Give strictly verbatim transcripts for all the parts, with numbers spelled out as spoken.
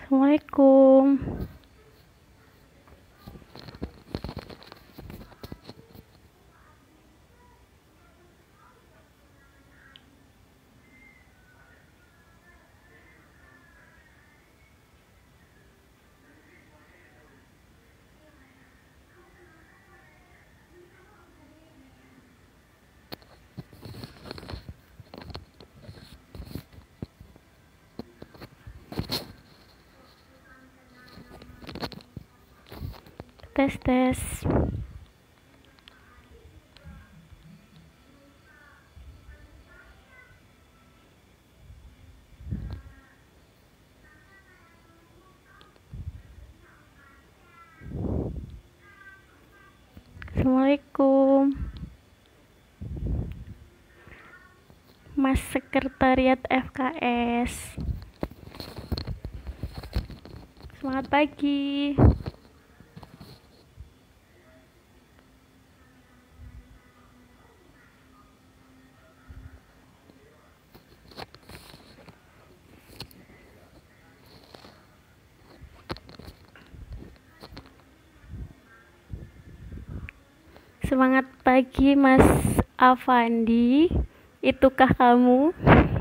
Assalamualaikum. Tes tes. Assalamualaikum. Mas Sekretariat F K S. Semangat pagi. Semangat pagi Mas Avandi. Itukah kamu?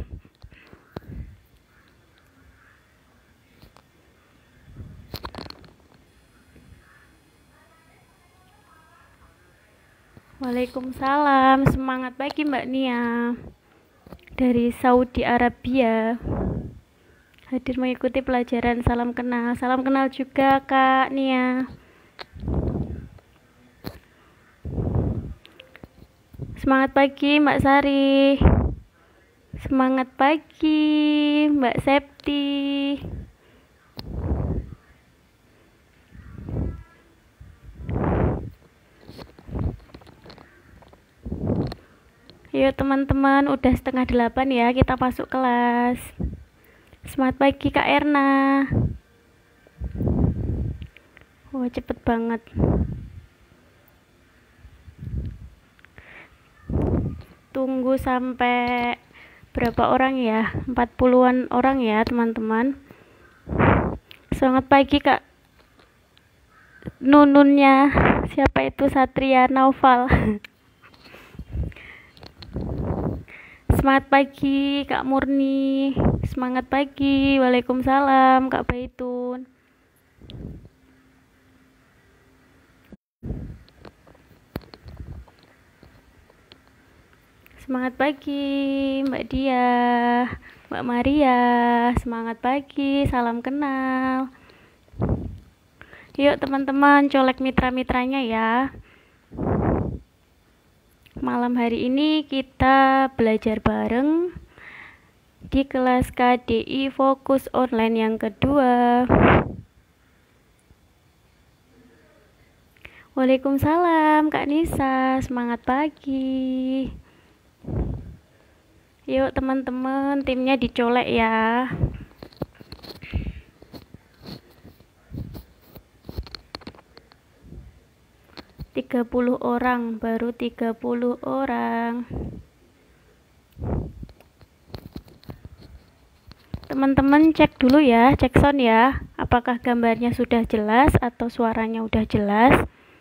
Waalaikumsalam. Semangat pagi Mbak Nia dari Saudi Arabia. Hadir mengikuti pelajaran salam kenal. Salam kenal juga Kak Nia. Semangat pagi Mbak Sari. Semangat pagi Mbak Septi. Yuk teman-teman, udah setengah delapan ya, kita masuk kelas. Semangat pagi Kak Erna. Wah, cepet banget. Tunggu sampai berapa orang ya? empat puluhan orang ya teman-teman. Semangat pagi Kak Nununnya. Siapa itu? Satria Naufal. Semangat pagi Kak Murni. Semangat pagi. Waalaikumsalam Kak Baitun. Semangat pagi Mbak Dia, Mbak Maria. Semangat pagi, salam kenal. Yuk teman-teman, colek mitra-mitranya ya. Malam hari ini kita belajar bareng di kelas K D I Fokus Online yang kedua. Waalaikumsalam Kak Nisa, semangat pagi. Yuk teman-teman, timnya dicolek ya. tiga puluh orang, baru tiga puluh orang. Teman-teman cek dulu ya, cek sound ya. Apakah gambarnya sudah jelas atau suaranya udah jelas?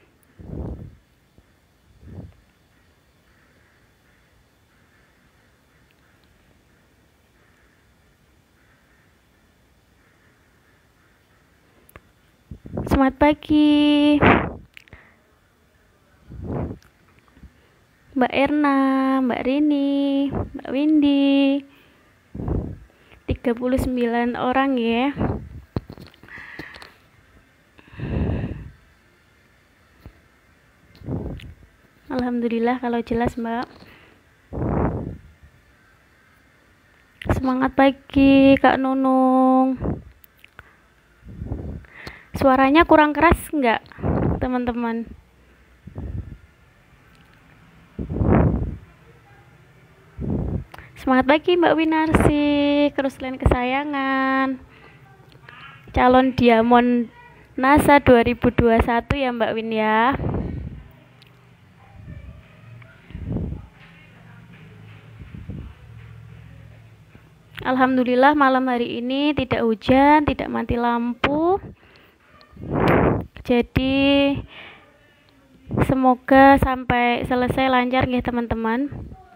Selamat pagi Mbak Erna, Mbak Rini, Mbak Windy. tiga puluh sembilan orang ya. Alhamdulillah kalau jelas Mbak. Semangat pagi Kak Nunung. Suaranya kurang keras enggak teman-teman? Semangat pagi Mbak Winarsi, Kruslen kesayangan, calon Diamond NASA dua ribu dua puluh satu ya Mbak Win ya. Alhamdulillah malam hari ini tidak hujan, tidak mati lampu. Jadi semoga sampai selesai lancar ya teman-teman.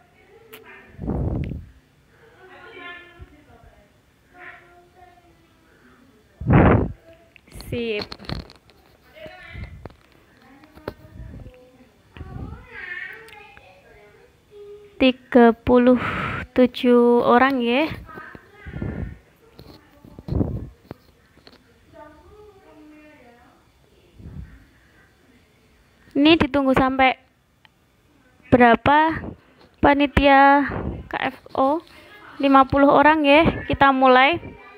Sip. tiga puluh tujuh orang ya. Ini ditunggu sampai berapa panitia K F O? lima puluh orang ya. Kita mulai.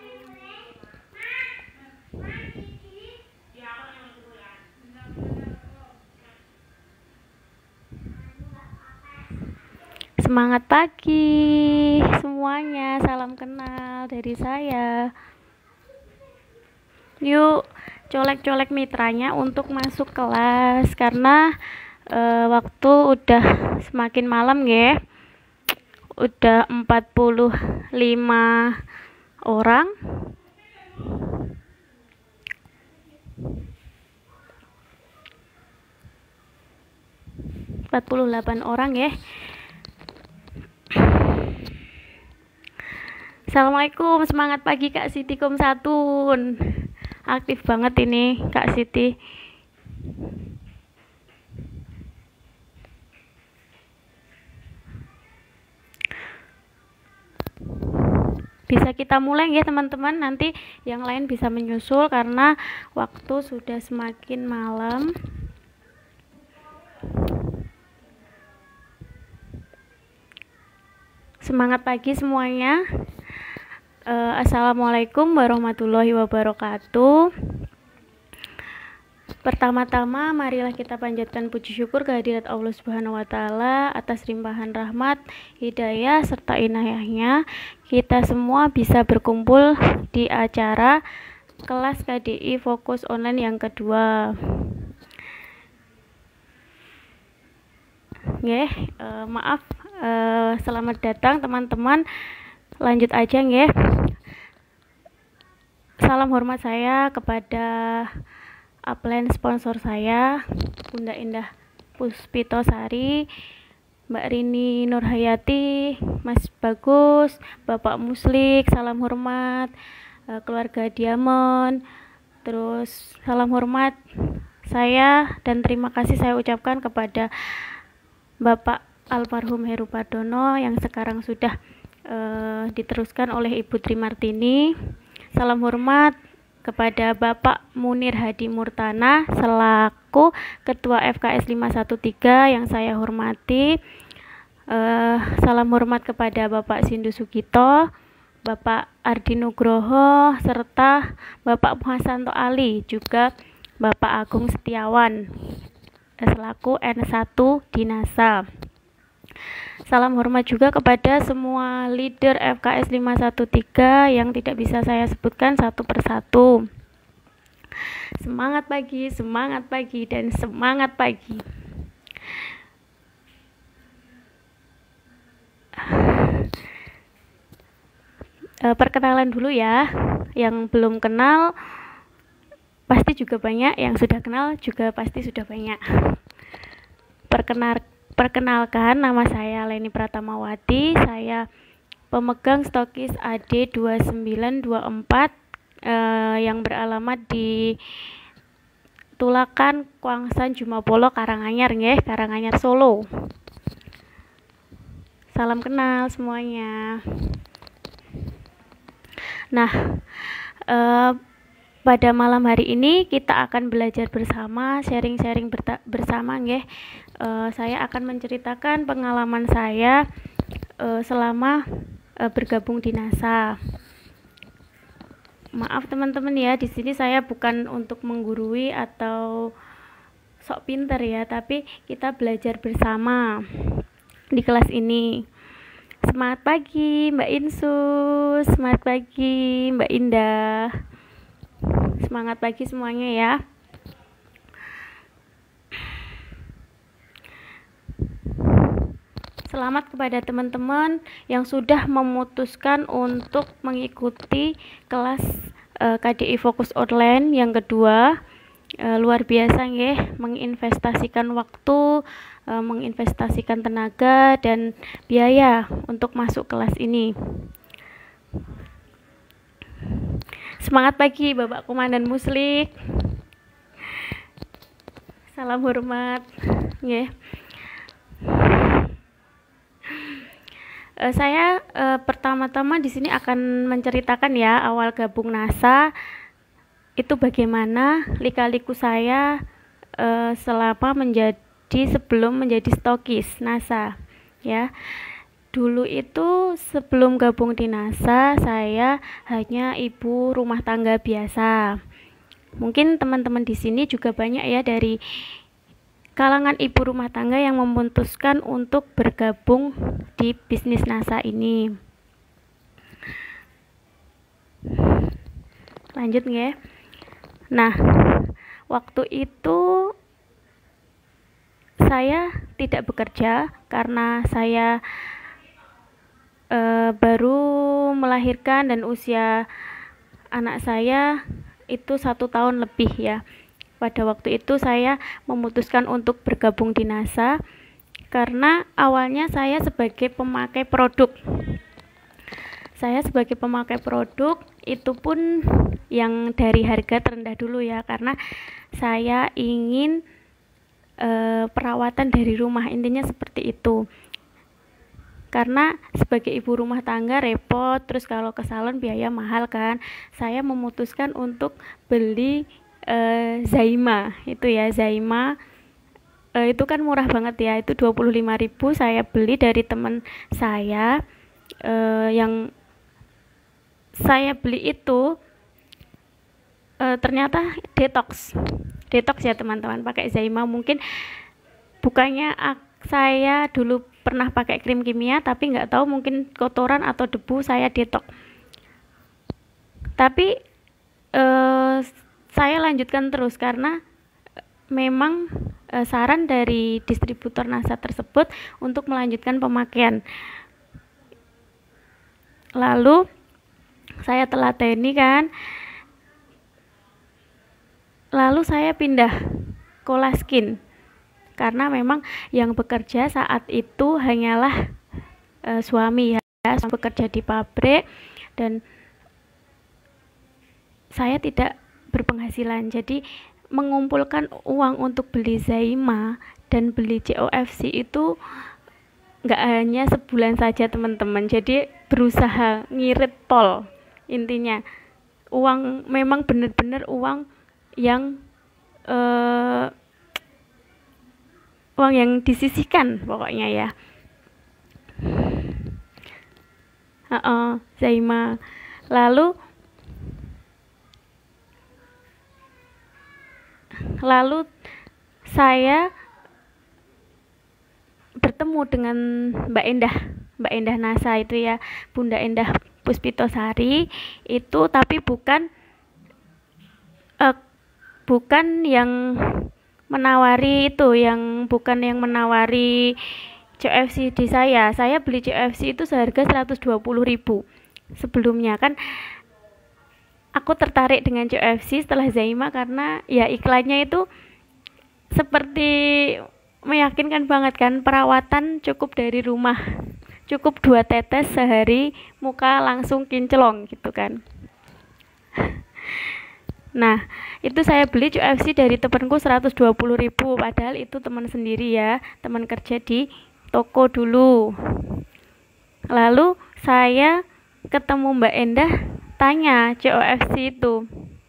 Semangat pagi semuanya, salam kenal dari saya. Yuk colek-colek mitranya untuk masuk kelas karena e, waktu udah semakin malam ya. Udah empat puluh lima orang. empat puluh delapan orang ya. Assalamualaikum, semangat pagi Kak Siti Kumsatun. Aktif banget ini Kak Siti. Bisa kita mulai ya teman-teman, nanti yang lain bisa menyusul karena waktu sudah semakin malam. Semangat pagi semuanya. Uh, Assalamualaikum warahmatullahi wabarakatuh. Pertama-tama marilah kita panjatkan puji syukur kehadirat Allah Subhanahu wa taala atas limpahan rahmat, hidayah serta inayahnya kita semua bisa berkumpul di acara kelas K D I Fokus Online yang kedua. Nggih, uh, maaf uh, selamat datang teman-teman. Lanjut aja nggih. Salam hormat saya kepada upline sponsor saya, Bunda Indah Puspitosari, Mbak Rini Nurhayati, Mas Bagus, Bapak Muslik, salam hormat, keluarga Diamond. Terus salam hormat saya dan terima kasih saya ucapkan kepada Bapak almarhum Heru Pardono yang sekarang sudah Uh, diteruskan oleh Ibu Trimartini. Salam hormat kepada Bapak Munir Hadi Murtana selaku Ketua F K S lima satu tiga yang saya hormati. Uh, salam hormat kepada Bapak Sindu Sugito, Bapak Ardi Nugroho serta Bapak Muhasanto Ali, juga Bapak Agung Setiawan selaku N satu Dinasa. Salam hormat juga kepada semua leader F K S lima satu tiga yang tidak bisa saya sebutkan satu persatu. Semangat pagi, semangat pagi, dan semangat pagi. E, perkenalan dulu ya. Yang belum kenal pasti juga banyak, yang sudah kenal juga pasti sudah banyak. Perkenal Perkenalkan, nama saya Leni Pratamawati, saya pemegang stokis A D dua sembilan dua empat eh, yang beralamat di Tulakan, Kuangsan, Jumapolo, Karanganyar, nggih, Karanganyar Solo. Salam kenal semuanya. Nah, eh, pada malam hari ini kita akan belajar bersama, sharing-sharing bersama, nggih. Uh, saya akan menceritakan pengalaman saya uh, selama uh, bergabung di NASA. Maaf teman-teman ya, di sini saya bukan untuk menggurui atau sok pinter ya, tapi kita belajar bersama di kelas ini. Semangat pagi Mbak Insus, semangat pagi Mbak Indah, semangat pagi semuanya ya. Selamat kepada teman-teman yang sudah memutuskan untuk mengikuti kelas uh, K D I Fokus Online yang kedua. Uh, luar biasa nggih, menginvestasikan waktu, uh, menginvestasikan tenaga dan biaya untuk masuk kelas ini. Semangat pagi Bapak Komandan Muslik. Salam hormat nggih. Uh, saya uh, pertama-tama di sini akan menceritakan ya awal gabung NASA itu bagaimana lika-liku saya uh, selama menjadi sebelum menjadi stokis NASA ya. Dulu itu sebelum gabung di NASA saya hanya ibu rumah tangga biasa. Mungkin teman-teman di sini juga banyak ya dari kalangan ibu rumah tangga yang memutuskan untuk bergabung di bisnis NASA ini. Lanjut nggih. Nah, waktu itu saya tidak bekerja karena saya e, baru melahirkan dan usia anak saya itu satu tahun lebih ya. Pada waktu itu saya memutuskan untuk bergabung di NASA karena awalnya saya sebagai pemakai produk. Saya sebagai pemakai produk itu pun yang dari harga terendah dulu ya, karena saya ingin e, perawatan dari rumah, intinya seperti itu. Karena sebagai ibu rumah tangga repot, terus kalau ke salon biaya mahal kan. Saya memutuskan untuk beli Uh, Zaima itu ya, Zaima uh, itu kan murah banget ya, itu dua puluh lima ribu. Saya beli dari teman saya uh, yang saya beli itu uh, ternyata detox detox ya teman-teman, pakai Zaima. Mungkin bukannya saya dulu pernah pakai krim kimia, tapi nggak tahu mungkin kotoran atau debu saya detox. Tapi uh, saya lanjutkan terus karena memang e, saran dari distributor NASA tersebut untuk melanjutkan pemakaian. Lalu saya telateni kan, lalu saya pindah Colaskin karena memang yang bekerja saat itu hanyalah e, suami ya, suami bekerja di pabrik dan saya tidak berpenghasilan, jadi mengumpulkan uang untuk beli Zaima dan beli C O F C itu nggak hanya sebulan saja teman-teman, jadi berusaha ngirit pol. Intinya uang memang benar-benar uang yang uh, uang yang disisihkan pokoknya ya. uh -uh, Zaima. Lalu Lalu saya bertemu dengan Mbak Endah, Mbak Endah NASA itu ya, Bunda Endah Puspitosari itu, tapi bukan uh, bukan yang menawari itu, yang bukan yang menawari C O F C di saya. Saya beli C O F C itu seharga seratus dua puluh ribu. Sebelumnya kan aku tertarik dengan C O F C setelah Zaima karena ya iklannya itu seperti meyakinkan banget kan, perawatan cukup dari rumah, cukup dua tetes sehari, muka langsung kinclong gitu kan. Nah, itu saya beli C O F C dari temanku seratus dua puluh ribu, padahal itu teman sendiri ya, teman kerja di toko dulu. Lalu saya ketemu Mbak Endah, tanya C O F C itu,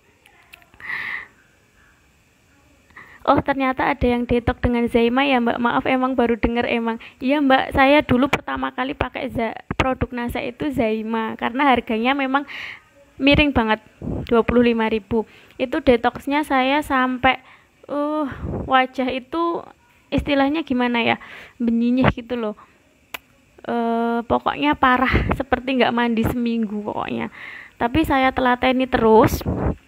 oh ternyata ada yang detox dengan Zaima ya Mbak, maaf emang baru dengar. Emang iya Mbak, saya dulu pertama kali pakai produk NASA itu Zaima karena harganya memang miring banget, dua puluh lima ribu. Itu detoxnya saya sampai uh wajah itu istilahnya gimana ya, benyinyih gitu loh. Uh, pokoknya parah, seperti nggak mandi seminggu pokoknya. Tapi saya telateni terus,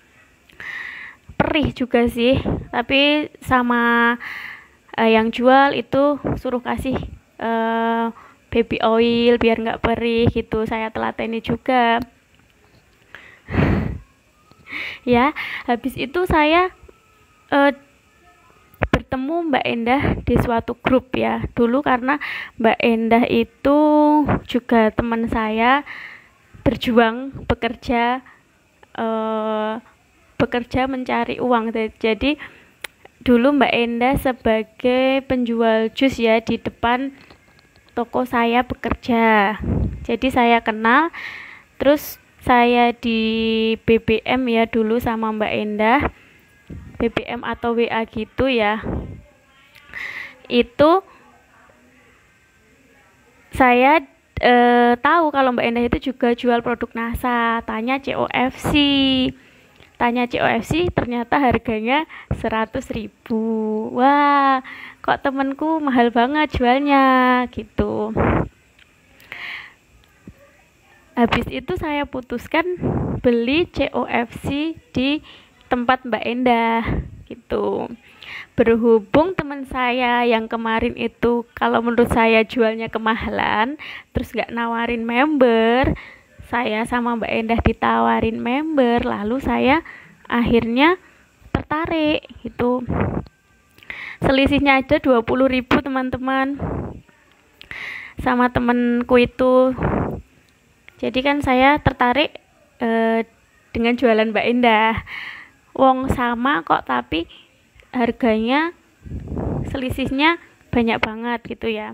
perih juga sih, tapi sama uh, yang jual itu suruh kasih uh, baby oil biar nggak perih gitu, saya telateni juga. Ya, habis itu saya uh, bertemu Mbak Endah di suatu grup ya. Dulu karena Mbak Endah itu juga teman saya, berjuang, bekerja, uh, bekerja mencari uang. Jadi dulu Mbak Endah sebagai penjual jus ya di depan toko saya bekerja. Jadi saya kenal, terus saya di B B M ya dulu sama Mbak Endah, B B M atau W A gitu ya. Itu saya e, tahu kalau Mbak Endah itu juga jual produk NASA. Tanya C O F C, tanya C O F C, ternyata harganya seratus ribu. Wah, kok temenku mahal banget jualnya gitu. Habis itu saya putuskan beli C O F C di tempat Mbak Endah gitu. Berhubung teman saya yang kemarin itu kalau menurut saya jualnya kemahalan, terus gak nawarin member, saya sama Mbak Endah ditawarin member, lalu saya akhirnya tertarik gitu. Selisihnya aja dua puluh ribu teman-teman sama temenku itu. Jadi kan saya tertarik eh, dengan jualan Mbak Endah. Wong sama kok tapi harganya selisihnya banyak banget gitu ya.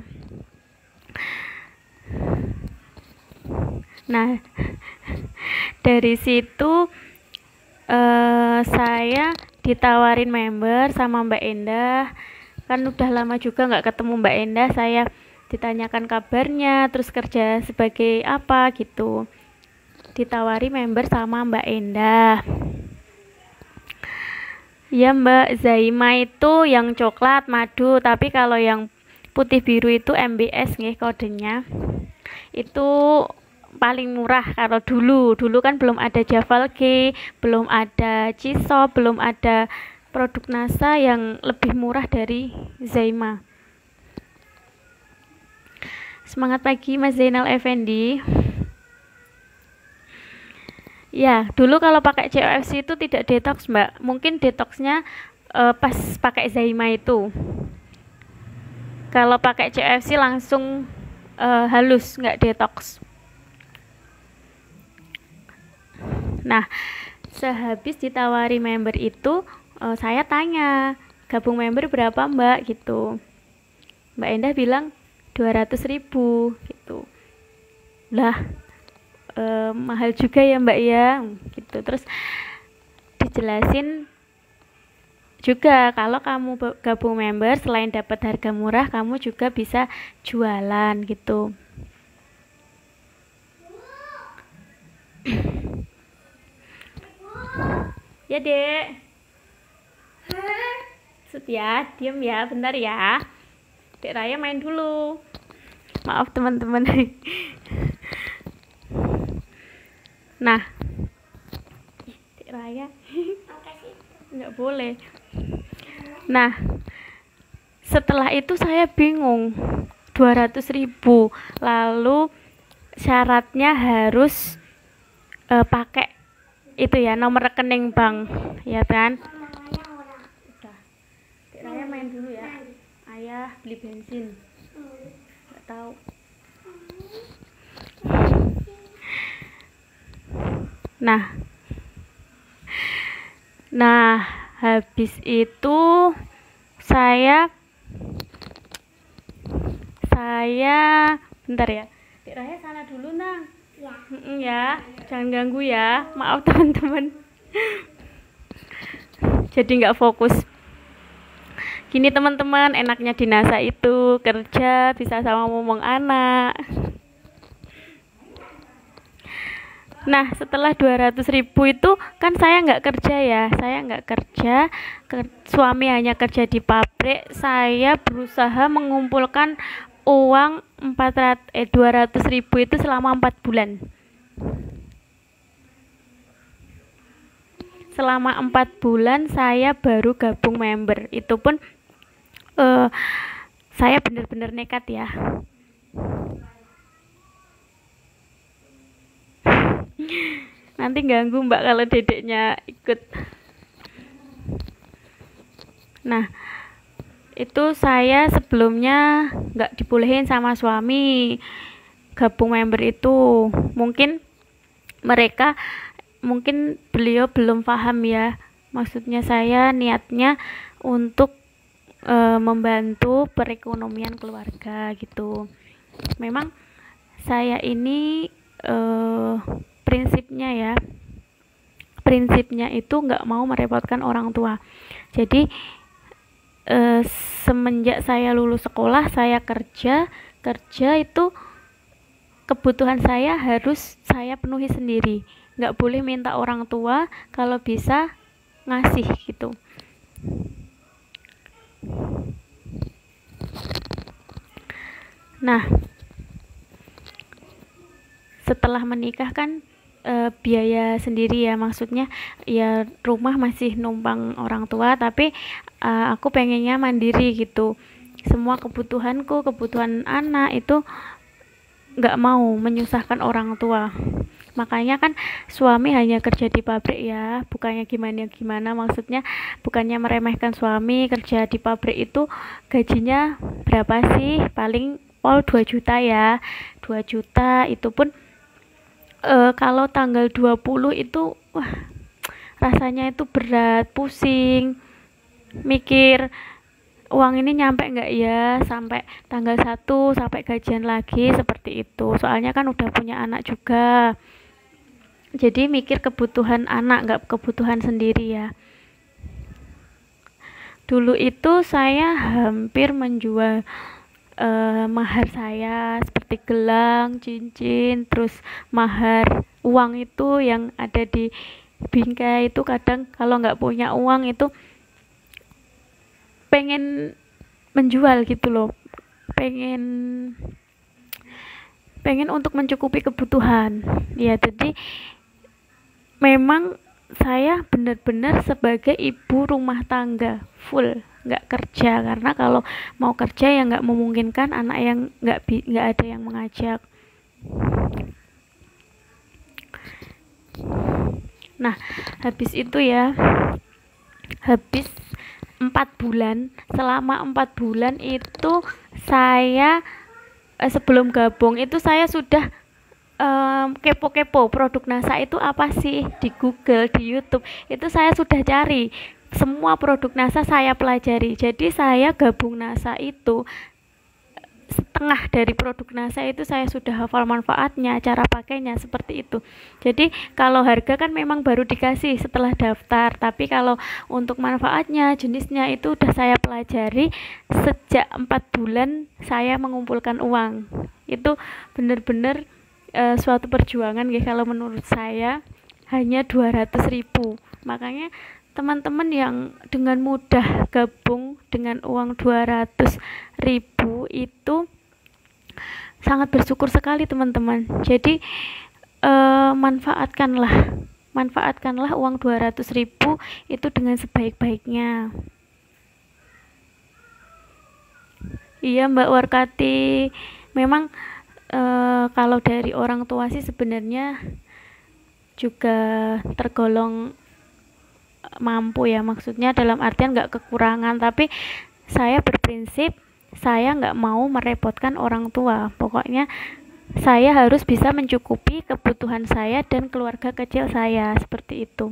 Nah, dari situ eh, saya ditawarin member sama Mbak Endah. Kan udah lama juga nggak ketemu Mbak Endah, saya ditanyakan kabarnya, terus kerja sebagai apa gitu. Ditawari member sama Mbak Endah. Ya Mbak, Zaima itu yang coklat madu, tapi kalau yang putih biru itu M B S nih kodenya. Itu paling murah kalau dulu. Dulu kan belum ada Javal G, belum ada Ciso, belum ada produk NASA yang lebih murah dari Zaima. Semangat pagi Mas Zainal Effendi. Ya, dulu kalau pakai C O F C itu tidak detox, Mbak. Mungkin detoxnya uh, pas pakai Zaima itu. Kalau pakai C O F C langsung uh, halus, nggak detox. Nah, sehabis ditawari member itu, uh, saya tanya, gabung member berapa Mbak gitu. Mbak Endah bilang dua ratus ribu gitu. Lah, eh, mahal juga ya Mbak ya gitu. Terus dijelasin juga kalau kamu gabung member selain dapat harga murah, kamu juga bisa jualan gitu. Ya Dek. Sut ya, diem ya, bentar ya. Dek Raya main dulu. Maaf teman-teman. Nah, Dek Raya nggak boleh. Nah, setelah itu saya bingung, dua ratus ribu, lalu syaratnya harus uh, pakai itu ya, nomor rekening bank, ya kan? Udah, Dek Raya main dulu ya. Ayah beli bensin. Nggak tahu. Nah, nah habis itu saya saya bentar ya. Dek Raya sana dulu nang. Ya. Mm-mm, ya, jangan ganggu ya. Maaf teman-teman. Jadi nggak fokus. Gini teman-teman, enaknya di NASA itu kerja bisa sama ngomong anak. Nah, setelah dua ratus ribu itu kan saya nggak kerja ya, saya nggak kerja, ke, suami hanya kerja di pabrik. Saya berusaha mengumpulkan uang empat ratus eh dua ratus ribu itu selama empat bulan. Selama empat bulan saya baru gabung member. Itu pun uh, saya benar-benar nekat ya. Nanti ganggu Mbak kalau dedeknya ikut. Nah, itu saya sebelumnya nggak dibolehin sama suami gabung member itu. Mungkin mereka, mungkin beliau belum paham ya. Maksudnya saya niatnya untuk e, membantu perekonomian keluarga gitu. Memang saya ini e, prinsipnya ya, prinsipnya itu nggak mau merepotkan orang tua. Jadi e, semenjak saya lulus sekolah, saya kerja kerja itu kebutuhan saya harus saya penuhi sendiri, nggak boleh minta orang tua, kalau bisa ngasih gitu. Nah, setelah menikah kan e, biaya sendiri ya, maksudnya ya rumah masih numpang orang tua, tapi e, aku pengennya mandiri gitu. Semua kebutuhanku, kebutuhan anak itu nggak mau menyusahkan orang tua. Makanya kan suami hanya kerja di pabrik ya, bukannya gimana-gimana, maksudnya bukannya meremehkan suami. Kerja di pabrik itu gajinya berapa sih? Paling pol dua juta ya, dua juta itu pun e, kalau tanggal dua puluh itu wah, rasanya itu berat, pusing, mikir uang ini nyampe nggak ya sampai tanggal satu, sampai gajian lagi, seperti itu. Soalnya kan udah punya anak juga, jadi mikir kebutuhan anak, nggak kebutuhan sendiri ya. Dulu itu saya hampir menjual uh, mahar saya, seperti gelang, cincin, terus mahar uang itu yang ada di bingkai itu. Kadang kalau nggak punya uang itu pengen menjual gitu loh, pengen pengen untuk mencukupi kebutuhan ya. Jadi memang saya benar-benar sebagai ibu rumah tangga full, nggak kerja, karena kalau mau kerja ya nggak memungkinkan, anak yang nggak nggak ada yang mengajak. Nah, habis itu ya, habis empat bulan, selama empat bulan itu saya eh, sebelum gabung itu saya sudah um, kepo-kepo produk NASA itu apa sih, di Google, di YouTube itu saya sudah cari semua produk NASA, saya pelajari. Jadi saya gabung NASA itu setengah dari produk NASA itu saya sudah hafal manfaatnya, cara pakainya, seperti itu. Jadi kalau harga kan memang baru dikasih setelah daftar, tapi kalau untuk manfaatnya, jenisnya itu udah saya pelajari sejak empat bulan saya mengumpulkan uang. Itu benar-benar e, suatu perjuangan ya, kalau menurut saya hanya dua ratus ribu. Makanya teman-teman yang dengan mudah gabung dengan uang dua ratus ribu itu sangat bersyukur sekali teman-teman. Jadi eh, manfaatkanlah manfaatkanlah uang dua ratus ribu itu dengan sebaik-baiknya. Iya Mbak Warkati, memang eh, kalau dari orang tua sih sebenarnya juga tergolong mampu ya, maksudnya dalam artian nggak kekurangan, tapi saya berprinsip saya nggak mau merepotkan orang tua. Pokoknya saya harus bisa mencukupi kebutuhan saya dan keluarga kecil saya, seperti itu.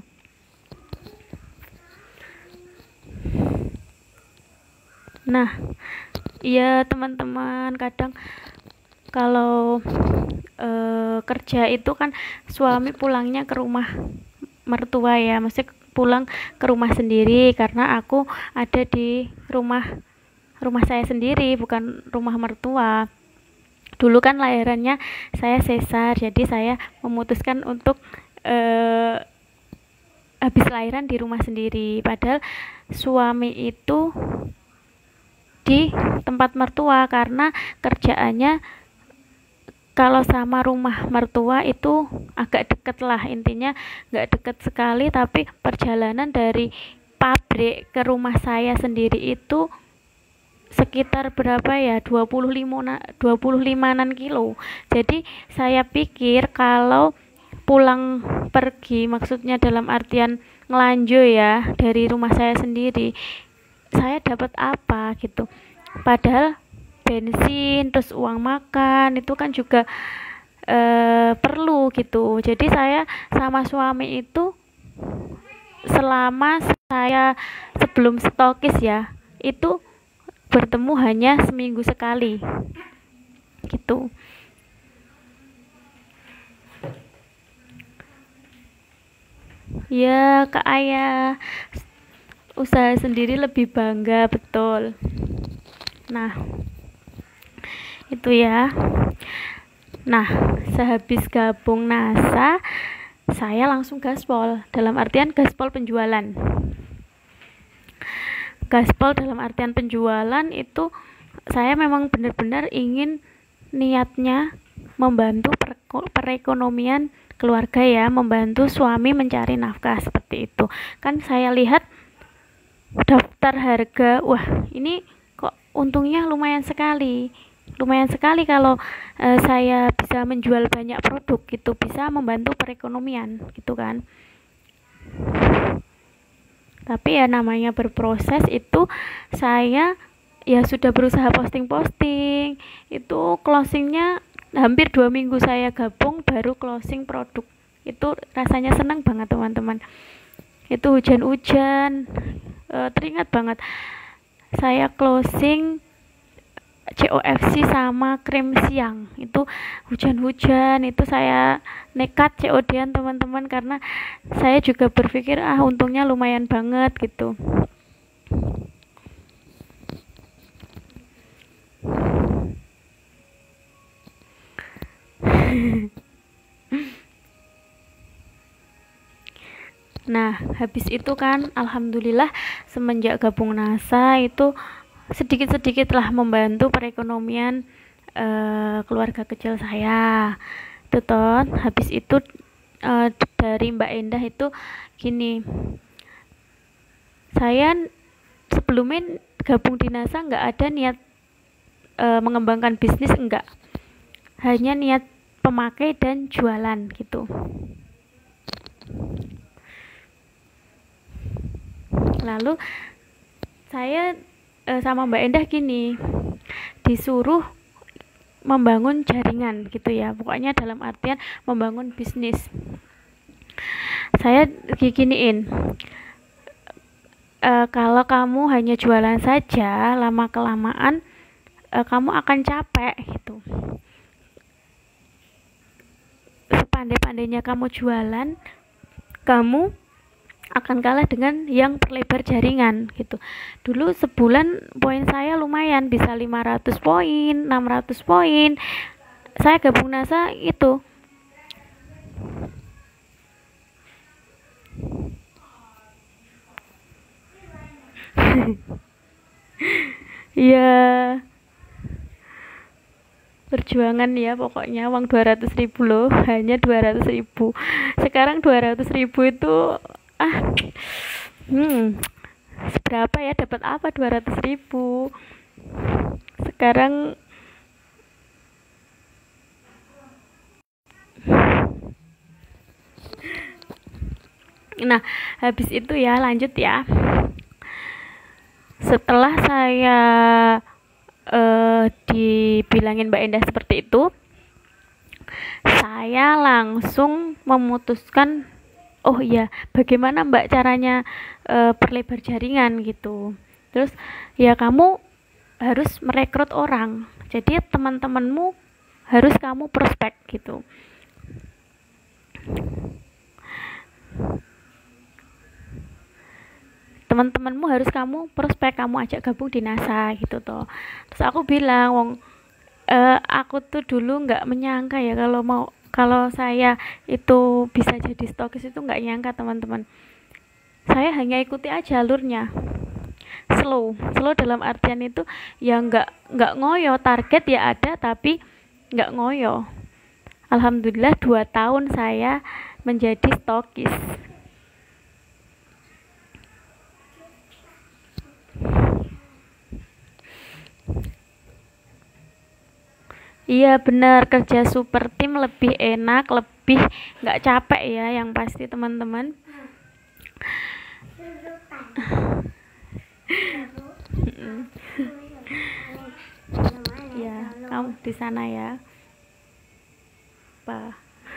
Nah, ya teman-teman, kadang kalau e, kerja itu kan suami pulangnya ke rumah mertua ya, mesti pulang ke rumah sendiri, karena aku ada di rumah rumah saya sendiri, bukan rumah mertua. Dulu kan lahirannya saya sesar, jadi saya memutuskan untuk eh, habis lahiran di rumah sendiri, padahal suami itu di tempat mertua, karena kerjaannya kalau sama rumah mertua itu agak deket lah, intinya nggak deket sekali, tapi perjalanan dari pabrik ke rumah saya sendiri itu sekitar berapa ya, dua puluh lima kilo. Jadi saya pikir kalau pulang pergi, maksudnya dalam artian ngelanjo ya, dari rumah saya sendiri, saya dapat apa gitu. Padahal bensin terus uang makan itu kan juga eh, perlu gitu. Jadi saya sama suami itu selama saya sebelum stokis ya, itu bertemu hanya seminggu sekali gitu. Ya, Kak Ayah, usaha sendiri lebih bangga, betul. Nah, itu ya. Nah, sehabis gabung NASA, saya langsung gaspol, dalam artian gaspol penjualan. Gaspol dalam artian penjualan itu saya memang benar-benar ingin, niatnya membantu perekonomian keluarga ya, membantu suami mencari nafkah seperti itu. Kan saya lihat daftar harga, wah ini kok untungnya lumayan sekali. Lumayan sekali kalau e, saya bisa menjual banyak produk gitu, bisa membantu perekonomian gitu kan. Tapi ya namanya berproses, itu saya ya sudah berusaha posting-posting, itu closingnya hampir dua minggu saya gabung baru closing produk. Itu rasanya senang banget teman-teman. Itu hujan-hujan, e, teringat banget saya closing C O F C sama krim siang, itu hujan-hujan, itu saya nekat C O D-an teman-teman, karena saya juga berpikir ah untungnya lumayan banget gitu. Nah, habis itu kan alhamdulillah semenjak gabung NASA itu sedikit-sedikit lah membantu perekonomian uh, keluarga kecil saya. Itu toh, habis itu uh, dari Mbak Endah itu gini, saya sebelumnya gabung di NASA nggak ada niat uh, mengembangkan bisnis, enggak, hanya niat pemakai dan jualan gitu. Lalu saya e, sama Mbak Endah gini, disuruh membangun jaringan gitu ya, pokoknya dalam artian membangun bisnis. Saya giniin, e, kalau kamu hanya jualan saja, lama kelamaan e, kamu akan capek gitu. Sepandai-pandainya kamu jualan, kamu akan kalah dengan yang perlebar jaringan gitu. Dulu sebulan poin saya lumayan, bisa lima ratus poin, enam ratus poin. Saya gabung NASA itu ya perjuangan ya, pokoknya uang dua ratus ribu loh, hanya dua ratus ribu. Sekarang dua ratus ribu itu ah hmm seberapa ya, dapat apa dua ratus ribu sekarang. Nah, habis itu ya lanjut ya, setelah saya uh, dibilangin Mbak Endah seperti itu, saya langsung memutuskan, oh iya, bagaimana Mbak caranya e, perlebar jaringan gitu. Terus ya kamu harus merekrut orang, jadi teman-temanmu harus kamu prospek gitu. Teman-temanmu harus kamu prospek, kamu ajak gabung di NASA gitu toh. Terus aku bilang, wong e, aku tuh dulu nggak menyangka ya kalau mau kalau saya itu bisa jadi stokis, itu nggak nyangka teman-teman. Saya hanya ikuti aja alurnya, slow slow dalam artian itu ya nggak nggak ngoyo, target ya ada tapi nggak ngoyo. Alhamdulillah dua tahun saya menjadi stokis. Iya benar, kerja super tim lebih enak, lebih lebih nggak capek ya yang pasti teman-teman. Ya, kamu di sana ya, Pak.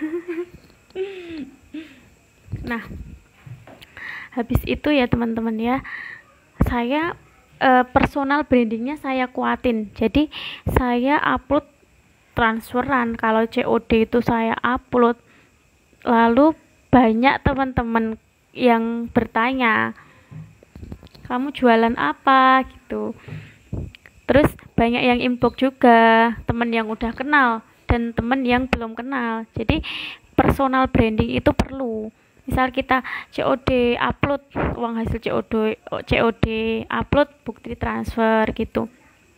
Nah, habis itu ya teman-teman ya, saya eh, personal brandingnya saya kuatin. Jadi saya upload transferan. Kalau C O D itu saya upload, lalu banyak teman-teman yang bertanya, kamu jualan apa gitu. Terus banyak yang inbox juga, teman yang udah kenal dan teman yang belum kenal. Jadi personal branding itu perlu. Misal kita C O D upload, uang hasil C O D C O D upload bukti transfer gitu.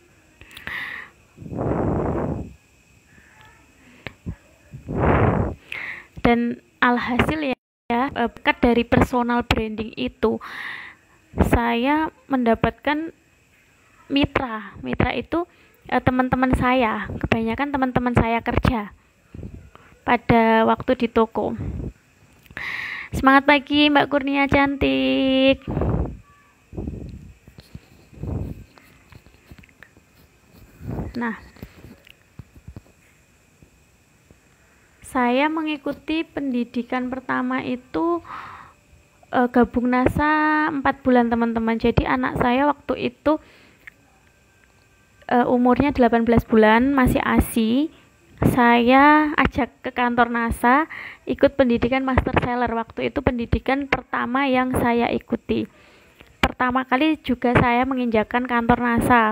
Dan alhasil ya, ya berkat dari personal branding itu saya mendapatkan mitra. Mitra itu eh, teman-teman saya, kebanyakan teman-teman saya kerja pada waktu di toko. Semangat pagi Mbak Kurnia cantik. Nah, saya mengikuti pendidikan pertama itu e, gabung NASA empat bulan teman-teman. Jadi anak saya waktu itu e, umurnya delapan belas bulan, masih A S I. Saya ajak ke kantor NASA ikut pendidikan master seller. Waktu itu pendidikan pertama yang saya ikuti. Pertama kali juga saya menginjakkan kantor NASA.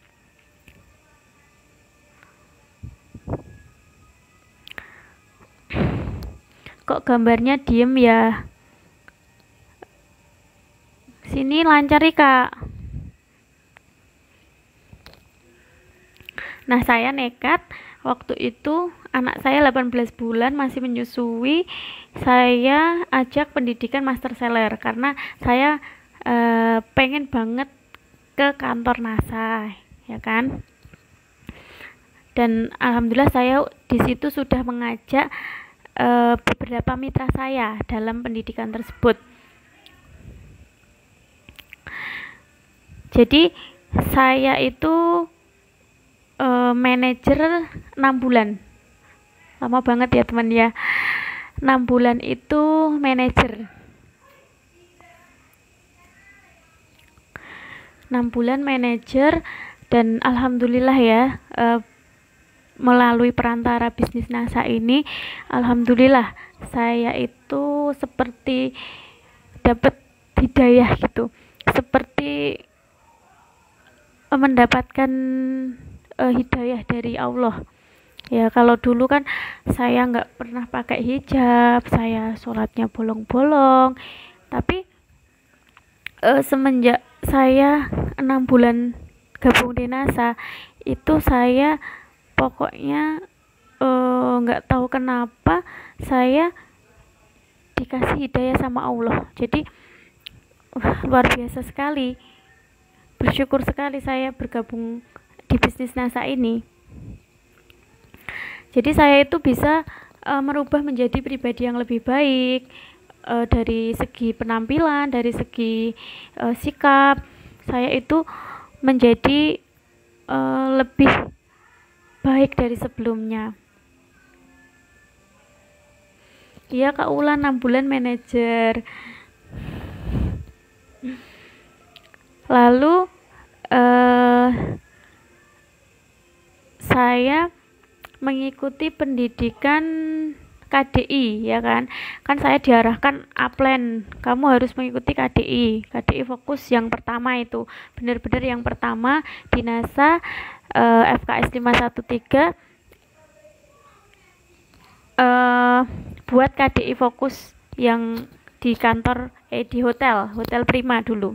Kok gambarnya diem ya? Sini lancar ya kak. Nah saya nekat waktu itu, anak saya delapan belas bulan masih menyusui. Saya ajak pendidikan master seller karena saya eh, pengen banget ke kantor NASA, ya kan. Dan alhamdulillah saya di situ sudah mengajak Uh, beberapa mitra saya dalam pendidikan tersebut. Jadi saya itu uh, manajer enam bulan, lama banget ya teman ya, enam bulan itu manajer, enam bulan manajer dan alhamdulillah ya, uh, melalui perantara bisnis NASA ini, alhamdulillah saya itu seperti dapat hidayah gitu, seperti mendapatkan uh, hidayah dari Allah. Ya kalau dulu kan saya nggak pernah pakai hijab, saya sholatnya bolong-bolong, tapi uh, semenjak saya enam bulan gabung di NASA itu saya pokoknya nggak uh, tahu kenapa saya dikasih hidayah sama Allah. Jadi uh, luar biasa sekali, bersyukur sekali saya bergabung di bisnis NASA ini. Jadi saya itu bisa uh, merubah menjadi pribadi yang lebih baik, uh, dari segi penampilan, dari segi uh, sikap. Saya itu menjadi uh, lebih baik dari sebelumnya. Iya Kak Ulan, enam bulan manajer. Lalu eh, saya mengikuti pendidikan K D I, ya kan. Kan saya diarahkan upline, kamu harus mengikuti K D I. K D I fokus yang pertama itu, benar-benar yang pertama di NASA. Uh, F K S lima satu tiga uh, buat K D I fokus yang di kantor eh di hotel Hotel Prima dulu.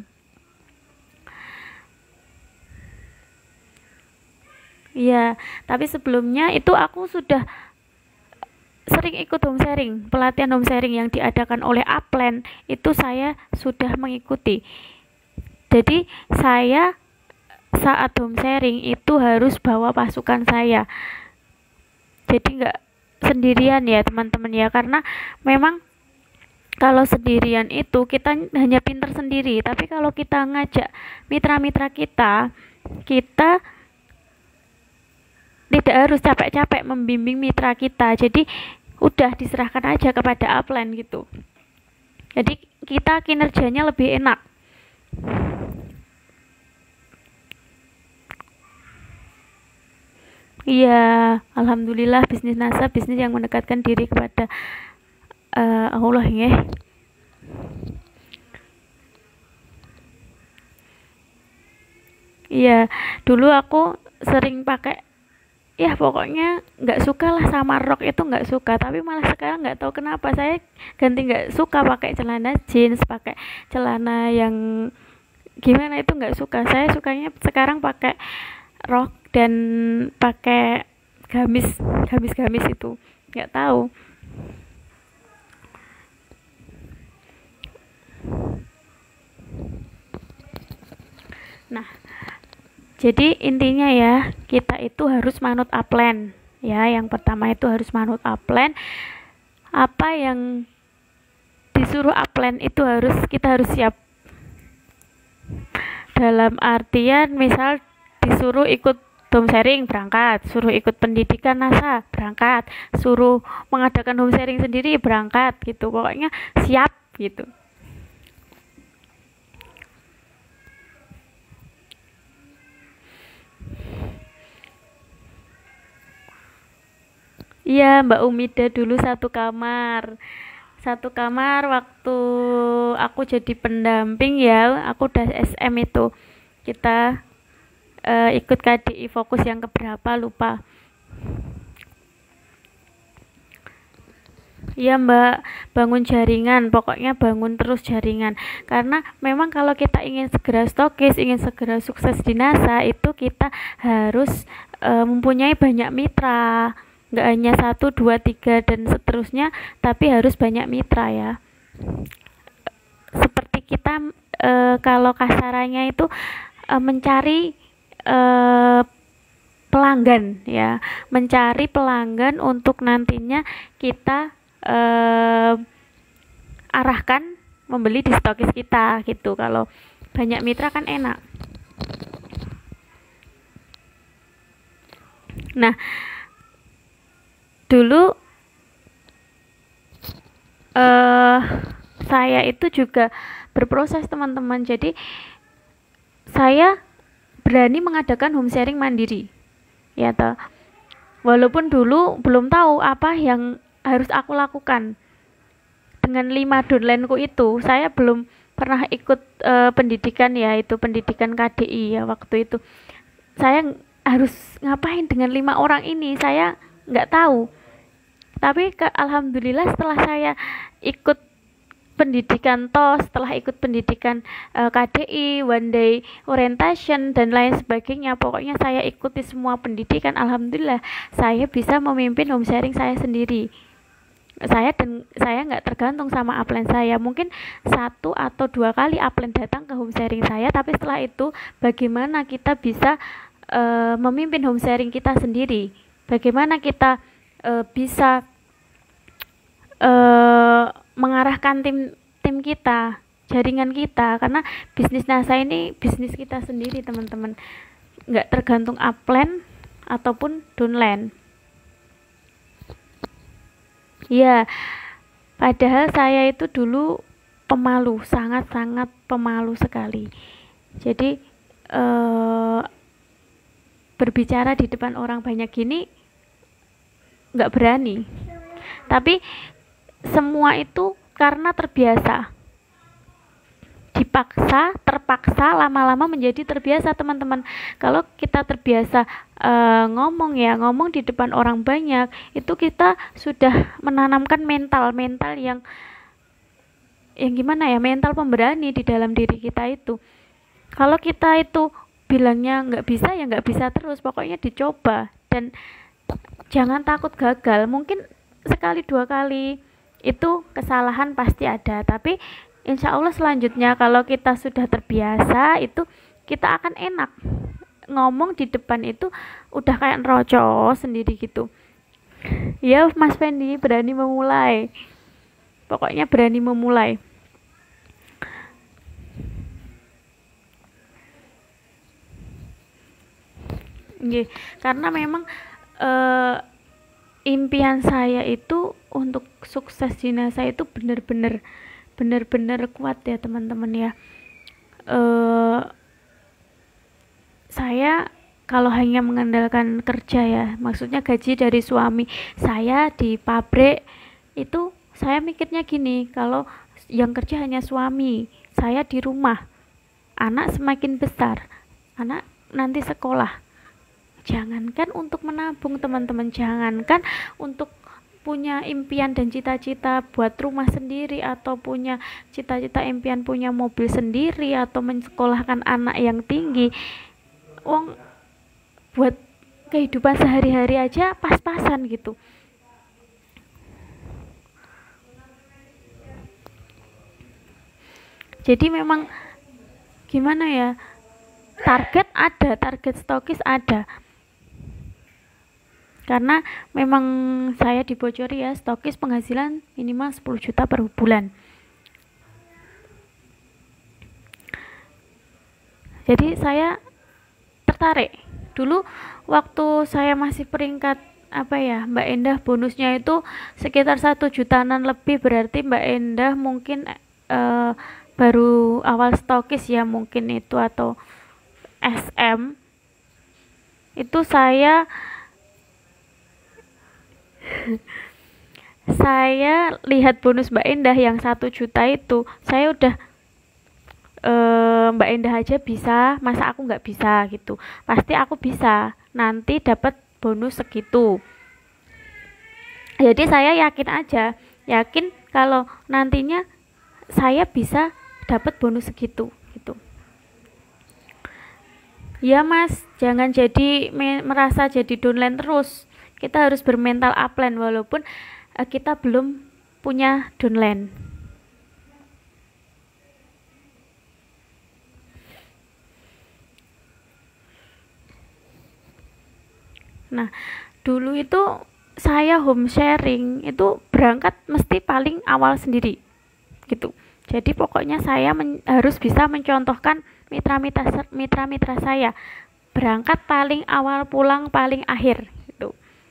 Iya, tapi sebelumnya itu aku sudah sering ikut home sharing, pelatihan home sharing yang diadakan oleh upline itu saya sudah mengikuti. Jadi saya saat home sharing itu harus bawa pasukan saya, jadi nggak sendirian ya teman-teman ya, karena memang kalau sendirian itu kita hanya pinter sendiri, tapi kalau kita ngajak mitra-mitra kita, kita tidak harus capek-capek membimbing mitra kita. Jadi udah diserahkan aja kepada upline gitu. Jadi kita kinerjanya lebih enak. Iya, alhamdulillah bisnis NASA bisnis yang mendekatkan diri kepada uh, Allah ya. Iya, dulu aku sering pakai, ya pokoknya nggak suka lah sama rok itu, nggak suka, tapi malah sekarang nggak tahu kenapa saya ganti nggak suka pakai celana jeans, pakai celana yang gimana itu nggak suka. Saya sukanya sekarang pakai rok dan pakai gamis gamis gamis itu, nggak tahu. Nah, jadi intinya ya, kita itu harus manut upline ya. Yang pertama itu harus manut upline. Apa yang disuruh upline itu harus kita harus siap. Dalam artian misal disuruh ikut home sharing berangkat, suruh ikut pendidikan NASA berangkat, suruh mengadakan home sharing sendiri berangkat gitu. Pokoknya siap gitu. Iya, Mbak Umida dulu satu kamar. Satu kamar waktu aku jadi pendamping ya, aku udah S M itu. Kita uh, ikut K D I fokus yang keberapa lupa. Iya Mbak, bangun jaringan, pokoknya bangun terus jaringan. Karena memang kalau kita ingin segera stokis, ingin segera sukses di NASA, itu kita harus uh, mempunyai banyak mitra. Nggak hanya satu, dua, tiga, dan seterusnya, tapi harus banyak mitra ya. Seperti kita e, kalau kasarannya itu e, mencari e, pelanggan ya, mencari pelanggan untuk nantinya kita e, arahkan membeli di stokis kita gitu. Kalau banyak mitra kan enak. Nah, dulu uh, saya itu juga berproses teman-teman. Jadi saya berani mengadakan home sharing mandiri ya toh. Walaupun dulu belum tahu apa yang harus aku lakukan dengan lima downline-ku itu. Saya belum pernah ikut uh, pendidikan ya, itu pendidikan K D I ya waktu itu. Saya harus ngapain dengan lima orang ini, saya nggak tahu. Tapi ke, alhamdulillah setelah saya ikut pendidikan T O S, setelah ikut pendidikan uh, K D I, one day orientation dan lain sebagainya, pokoknya saya ikuti semua pendidikan. Alhamdulillah saya bisa memimpin home sharing saya sendiri. Saya dan saya nggak tergantung sama upline saya. Mungkin satu atau dua kali upline datang ke home sharing saya, tapi setelah itu bagaimana kita bisa uh, memimpin home sharing kita sendiri, bagaimana kita uh, bisa uh, mengarahkan tim tim kita, jaringan kita, karena bisnis NASA ini bisnis kita sendiri teman-teman, nggak tergantung upline ataupun downline. Ya, padahal saya itu dulu pemalu, sangat-sangat pemalu sekali. Jadi uh, berbicara di depan orang banyak gini nggak berani. Tapi semua itu karena terbiasa, dipaksa, terpaksa, lama-lama menjadi terbiasa teman-teman. Kalau kita terbiasa uh, ngomong ya, ngomong di depan orang banyak, itu kita sudah menanamkan mental-mental yang yang gimana ya, mental pemberani di dalam diri kita itu. Kalau kita itu bilangnya nggak bisa, ya nggak bisa terus, pokoknya dicoba. Dan jangan takut gagal. Mungkin sekali dua kali itu kesalahan pasti ada, tapi insya Allah selanjutnya kalau kita sudah terbiasa, itu kita akan enak ngomong di depan itu, udah kayak nerocos sendiri gitu. Ya Mas Fendi, berani memulai, pokoknya berani memulai. Nggih, karena memang uh, impian saya itu untuk sukses di NASA itu benar-benar benar-benar kuat ya teman-teman ya. Uh, saya kalau hanya mengandalkan kerja ya, maksudnya gaji dari suami saya di pabrik itu, saya mikirnya gini, kalau yang kerja hanya suami, saya di rumah, anak semakin besar, anak nanti sekolah, jangankan untuk menabung teman-teman, jangankan untuk punya impian dan cita-cita buat rumah sendiri, atau punya cita-cita impian punya mobil sendiri, atau mensekolahkan anak yang tinggi, wong buat kehidupan sehari-hari aja pas-pasan gitu. Jadi memang gimana ya, target ada, target stokis ada, karena memang saya dibocori ya, stokis penghasilan minimal sepuluh juta per bulan. Jadi saya tertarik. Dulu waktu saya masih peringkat apa ya, Mbak Endah bonusnya itu sekitar satu jutaan lebih, berarti Mbak Endah mungkin eh, baru awal stokis ya mungkin itu, atau S M. Itu saya saya lihat bonus Mbak Endah yang satu juta itu, saya udah e, Mbak Endah aja bisa, masa aku nggak bisa gitu, pasti aku bisa nanti dapat bonus segitu. Jadi saya yakin aja, yakin kalau nantinya saya bisa dapat bonus segitu gitu. Ya Mas, jangan jadi merasa jadi downline terus, kita harus bermental upline walaupun uh, kita belum punya downline. Nah, dulu itu saya home sharing itu berangkat mesti paling awal sendiri gitu. Jadi pokoknya saya men- harus bisa mencontohkan mitra-mitra mitra-mitra saya, berangkat paling awal, pulang paling akhir gitu.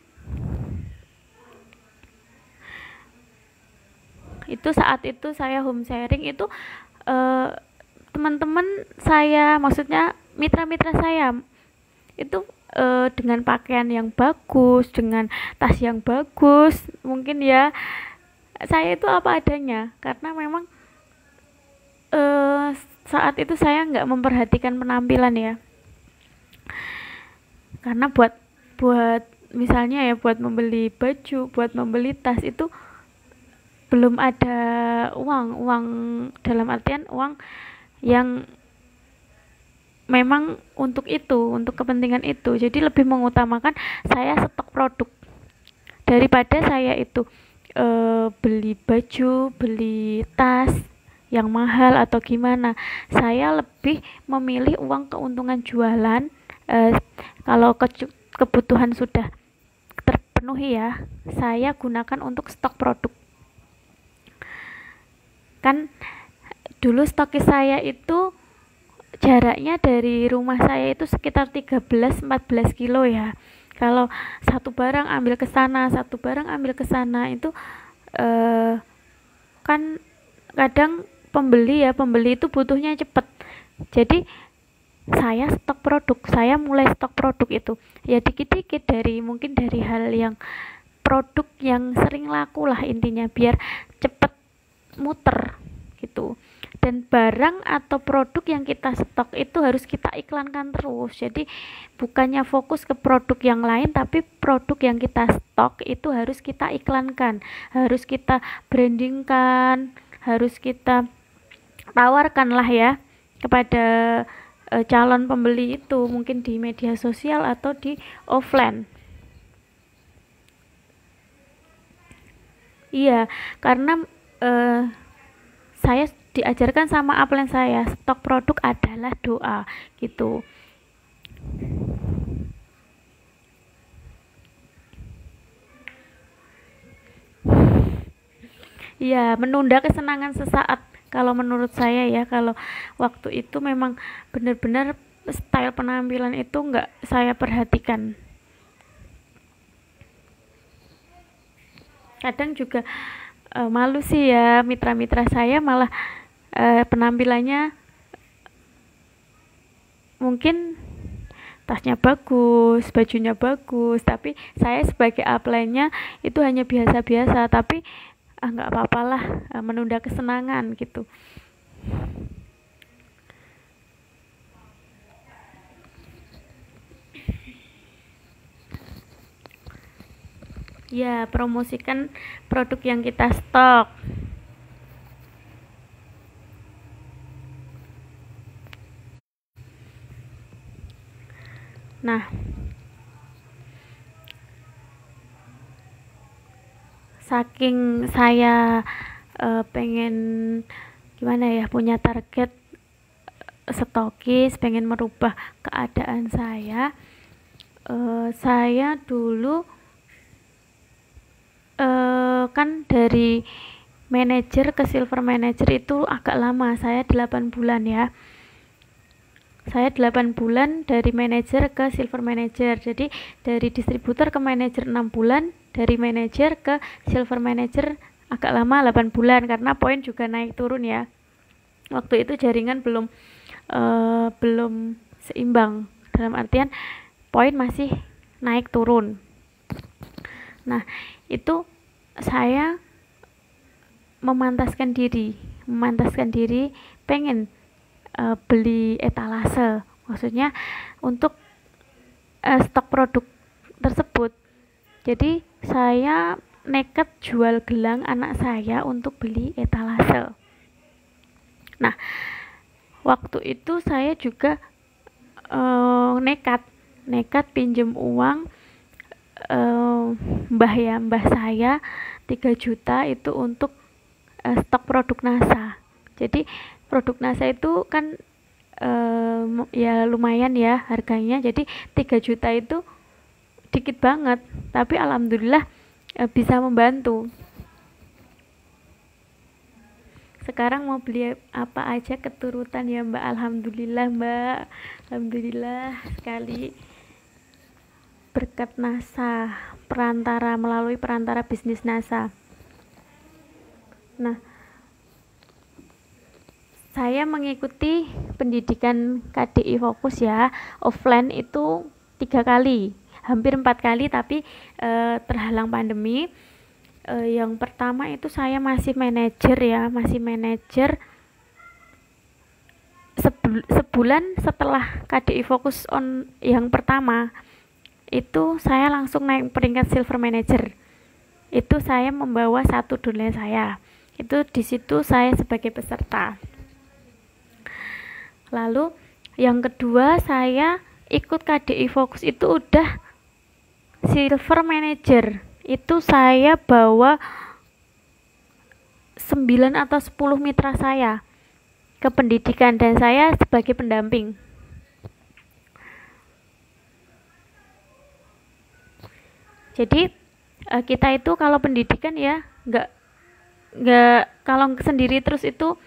Itu saat itu saya home sharing itu eh, teman-teman saya, maksudnya mitra-mitra saya itu eh, dengan pakaian yang bagus, dengan tas yang bagus, mungkin ya saya itu apa adanya, karena memang eh, saat itu saya nggak memperhatikan penampilan ya, karena buat buat misalnya ya buat membeli baju, buat membeli tas itu belum ada uang uang dalam artian uang yang memang untuk itu, untuk kepentingan itu. Jadi lebih mengutamakan saya stok produk daripada saya itu e, beli baju, beli tas yang mahal atau gimana. Saya lebih memilih uang keuntungan jualan. E, kalau ke, kebutuhan sudah terpenuhi ya, saya gunakan untuk stok produk. Kan dulu stokis saya itu jaraknya dari rumah saya itu sekitar tiga belas sampai empat belas kilo ya. Kalau satu barang ambil ke sana, satu barang ambil ke sana itu eh, kan kadang pembeli ya, pembeli itu butuhnya cepet. Jadi saya stok produk, saya mulai stok produk itu ya dikit-dikit, dari mungkin dari hal yang produk yang sering laku lah intinya, biar cepet muter gitu. Dan barang atau produk yang kita stok itu harus kita iklankan terus. Jadi bukannya fokus ke produk yang lain, tapi produk yang kita stok itu harus kita iklankan, harus kita brandingkan, harus kita tawarkan lah ya kepada e, calon pembeli itu, mungkin di media sosial atau di offline. Iya, karena e, saya diajarkan sama upline saya, stok produk adalah doa gitu. ya menunda kesenangan sesaat. Kalau menurut saya ya, kalau waktu itu memang benar-benar style penampilan itu nggak saya perhatikan. Kadang juga uh, malu sih ya, mitra-mitra saya malah uh, penampilannya mungkin tasnya bagus, bajunya bagus, tapi saya sebagai upline-nya itu hanya biasa-biasa, tapi ah nggak apa-apalah, menunda kesenangan gitu. Ya, promosikan produk yang kita stok. Nah, saking saya uh, pengen gimana ya, punya target uh, stokis, pengen merubah keadaan saya, uh, saya dulu uh, kan dari manajer ke silver manager itu agak lama, saya delapan bulan ya. Saya delapan bulan dari manajer ke silver manager. Jadi dari distributor ke manajer enam bulan, dari manajer ke silver manager agak lama delapan bulan karena poin juga naik turun ya. Waktu itu jaringan belum uh, belum seimbang, dalam artian poin masih naik turun. Nah, itu saya memantaskan diri, memantaskan diri pengen Uh, beli etalase, maksudnya untuk uh, stok produk tersebut. Jadi saya nekat jual gelang anak saya untuk beli etalase. Nah, waktu itu saya juga uh, nekat nekat pinjem uang uh, mbah ya mbah saya tiga juta itu untuk uh, stok produk NASA. Jadi produk NASA itu kan um, ya lumayan ya harganya, jadi tiga juta itu dikit banget, tapi alhamdulillah e, bisa membantu. Sekarang mau beli apa aja keturutan ya Mbak, alhamdulillah Mbak, alhamdulillah sekali, berkat NASA, perantara, melalui perantara bisnis NASA. Nah, saya mengikuti pendidikan K D I Fokus ya, offline itu tiga kali, hampir empat kali, tapi e, terhalang pandemi. E, yang pertama itu saya masih manajer ya, masih manajer Sebul- sebulan setelah K D I Fokus on yang pertama, itu saya langsung naik peringkat silver manager. Itu saya membawa satu downline saya. Itu di situ saya sebagai peserta. Lalu yang kedua saya ikut K D I Fokus itu udah silver manager. Itu saya bawa sembilan atau sepuluh mitra saya ke pendidikan dan saya sebagai pendamping. Jadi kita itu kalau pendidikan ya nggak nggak kalau sendiri terus itu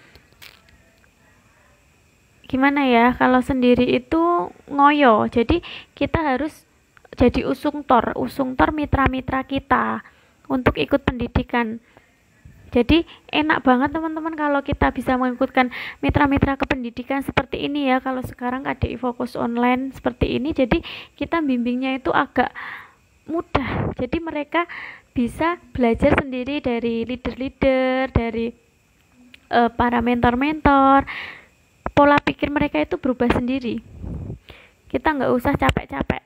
gimana ya, kalau sendiri itu ngoyo. Jadi kita harus jadi usungtor, usungtor mitra-mitra kita untuk ikut pendidikan. Jadi enak banget teman-teman kalau kita bisa mengikutkan mitra-mitra ke pendidikan seperti ini ya. Kalau sekarang K D I Fokus online seperti ini, jadi kita bimbingnya itu agak mudah. Jadi mereka bisa belajar sendiri dari leader-leader, dari uh, para mentor-mentor. Pola pikir mereka itu berubah sendiri. Kita nggak usah capek-capek.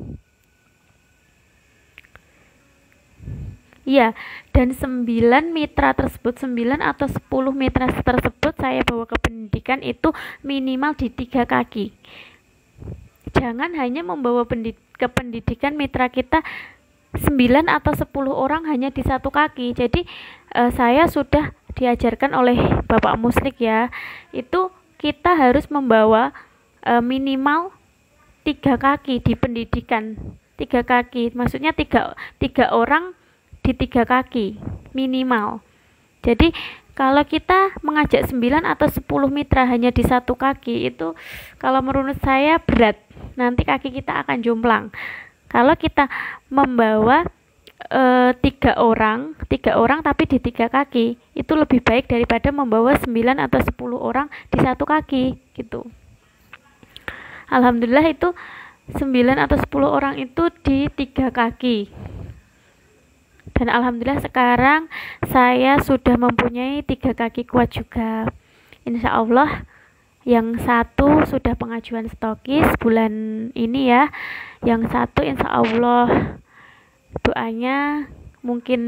Iya, dan sembilan mitra tersebut, sembilan atau sepuluh mitra tersebut saya bawa ke pendidikan itu minimal di tiga kaki. Jangan hanya membawa pendid- ke pendidikan mitra kita sembilan atau sepuluh orang hanya di satu kaki. Jadi eh, saya sudah diajarkan oleh Bapak Muslik ya, itu kita harus membawa e, minimal tiga kaki di pendidikan. Tiga kaki, maksudnya tiga, tiga orang di tiga kaki minimal. Jadi kalau kita mengajak sembilan atau sepuluh mitra hanya di satu kaki, itu kalau menurut saya berat, nanti kaki kita akan jomplang. Kalau kita membawa e, tiga orang tiga orang tapi di tiga kaki, itu lebih baik daripada membawa sembilan atau sepuluh orang di satu kaki gitu. Alhamdulillah itu sembilan atau sepuluh orang itu di tiga kaki. Dan alhamdulillah sekarang saya sudah mempunyai tiga kaki kuat juga. Insya Allah yang satu sudah pengajuan stokis bulan ini ya. Yang satu insya Allah doanya mungkin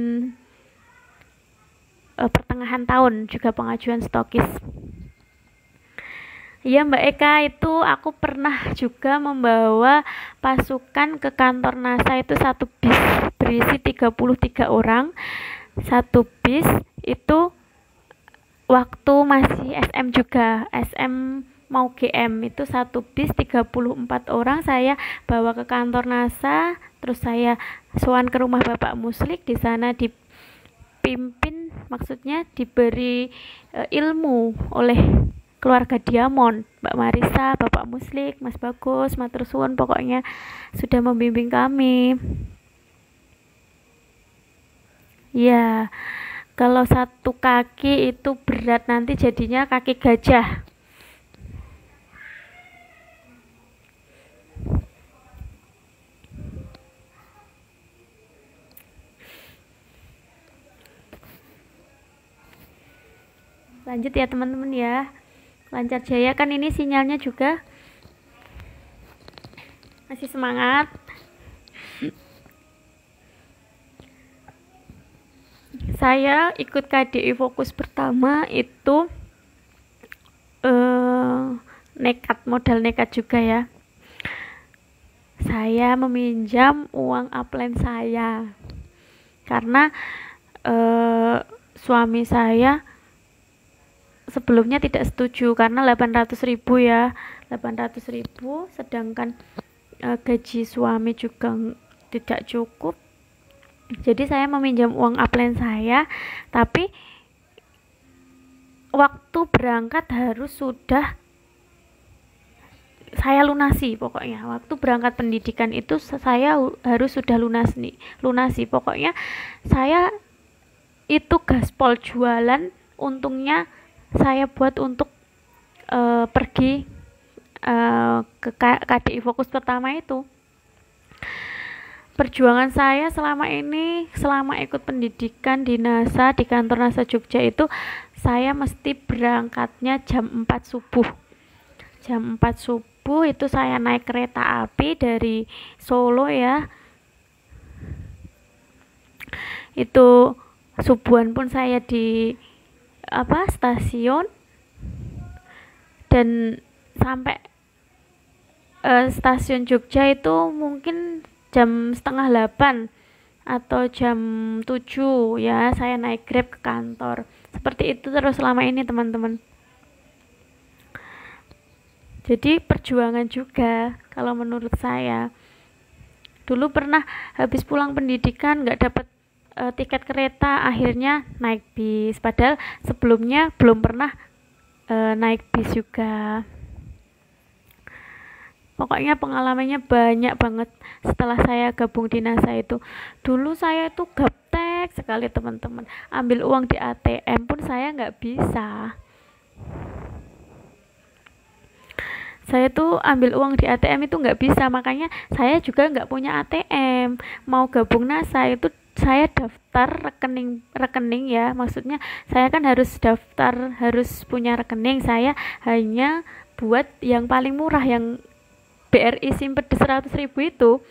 eh, pertengahan tahun juga pengajuan stokis. Iya Mbak Eka, itu aku pernah juga membawa pasukan ke kantor NASA, itu satu bis berisi tiga puluh tiga orang. Satu bis itu waktu masih S M juga, S M mau G M, itu satu bis tiga puluh empat orang saya bawa ke kantor NASA. Terus saya sowan ke rumah Bapak Muslik, di sana dipimpin, maksudnya diberi e, ilmu oleh keluarga Diamond, Mbak Marisa, Bapak Muslik, Mas Bagus, matur suwun, pokoknya sudah membimbing kami. Ya, kalau satu kaki itu berat, nanti jadinya kaki gajah. Lanjut ya teman-teman ya. Lancar jaya, kan ini sinyalnya juga masih semangat. Saya ikut K D I fokus pertama itu eh, nekat, modal nekat juga ya. Saya meminjam uang upline saya karena eh, suami saya sebelumnya tidak setuju karena delapan ratus ribu ya, delapan ratus ribu, sedangkan e, gaji suami juga tidak cukup. Jadi saya meminjam uang upline saya, tapi waktu berangkat harus sudah saya lunasi. Pokoknya waktu berangkat pendidikan itu saya harus sudah lunas nih, lunasi. Pokoknya saya itu gaspol jualan, untungnya saya buat untuk uh, pergi uh, ke K D I fokus pertama itu. Perjuangan saya selama ini, selama ikut pendidikan di NASA, di kantor NASA Jogja itu, saya mesti berangkatnya jam empat subuh. Jam empat subuh itu saya naik kereta api dari Solo ya. Itu subuhan pun saya di apa stasiun, dan sampai uh, stasiun Jogja itu mungkin jam setengah delapan atau jam tujuh ya, saya naik Grab ke kantor. Seperti itu terus selama ini teman-teman. Jadi perjuangan juga kalau menurut saya. Dulu pernah habis pulang pendidikan nggak dapat e, tiket kereta, akhirnya naik bis, padahal sebelumnya belum pernah e, naik bis juga. Pokoknya pengalamannya banyak banget setelah saya gabung di NASA itu. Dulu saya itu gaptek sekali teman-teman, ambil uang di A T M pun saya nggak bisa. Saya tuh ambil uang di A T M itu nggak bisa, makanya saya juga nggak punya A T M. Mau gabung NASA itu saya daftar rekening rekening ya, maksudnya saya kan harus daftar, harus punya rekening. Saya hanya buat yang paling murah, yang B R I Simpet seratus ribu itu.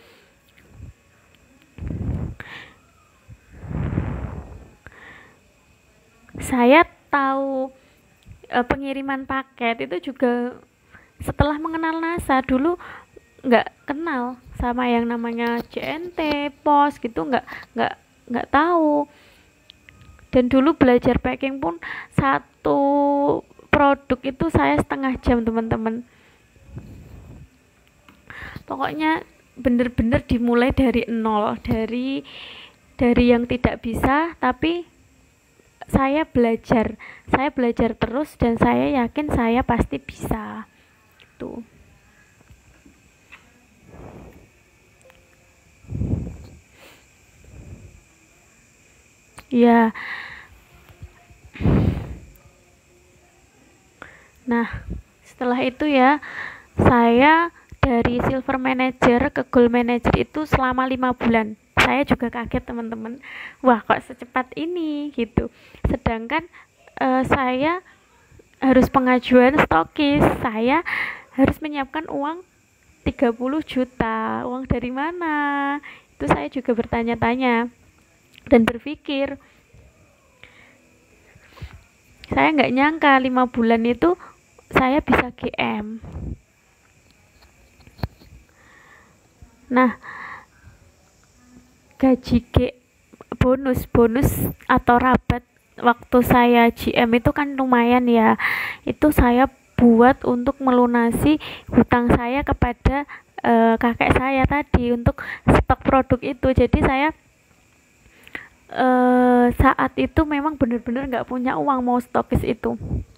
Saya tahu e, pengiriman paket itu juga setelah mengenal NASA. Dulu nggak kenal sama yang namanya J N T, pos gitu, nggak nggak nggak tahu. Dan dulu belajar packing pun satu produk itu saya setengah jam teman-teman. Pokoknya bener-bener dimulai dari nol, dari dari yang tidak bisa, tapi saya belajar saya belajar terus dan saya yakin saya pasti bisa tuh. Ya, nah setelah itu ya saya dari silver manager ke gold manager itu selama lima bulan. Saya juga kaget teman-teman, wah kok secepat ini gitu. Sedangkan uh, saya harus pengajuan stokis, saya harus menyiapkan uang tiga puluh juta. Uang dari mana? Itu saya juga bertanya-tanya dan berpikir, saya nggak nyangka lima bulan itu saya bisa G M. Nah, gaji G bonus bonus atau rabat waktu saya G M itu kan lumayan ya. Itu saya buat untuk melunasi hutang saya kepada uh, kakek saya tadi untuk stok produk itu. Jadi saya uh, saat itu memang benar-benar nggak punya uang mau stokis itu.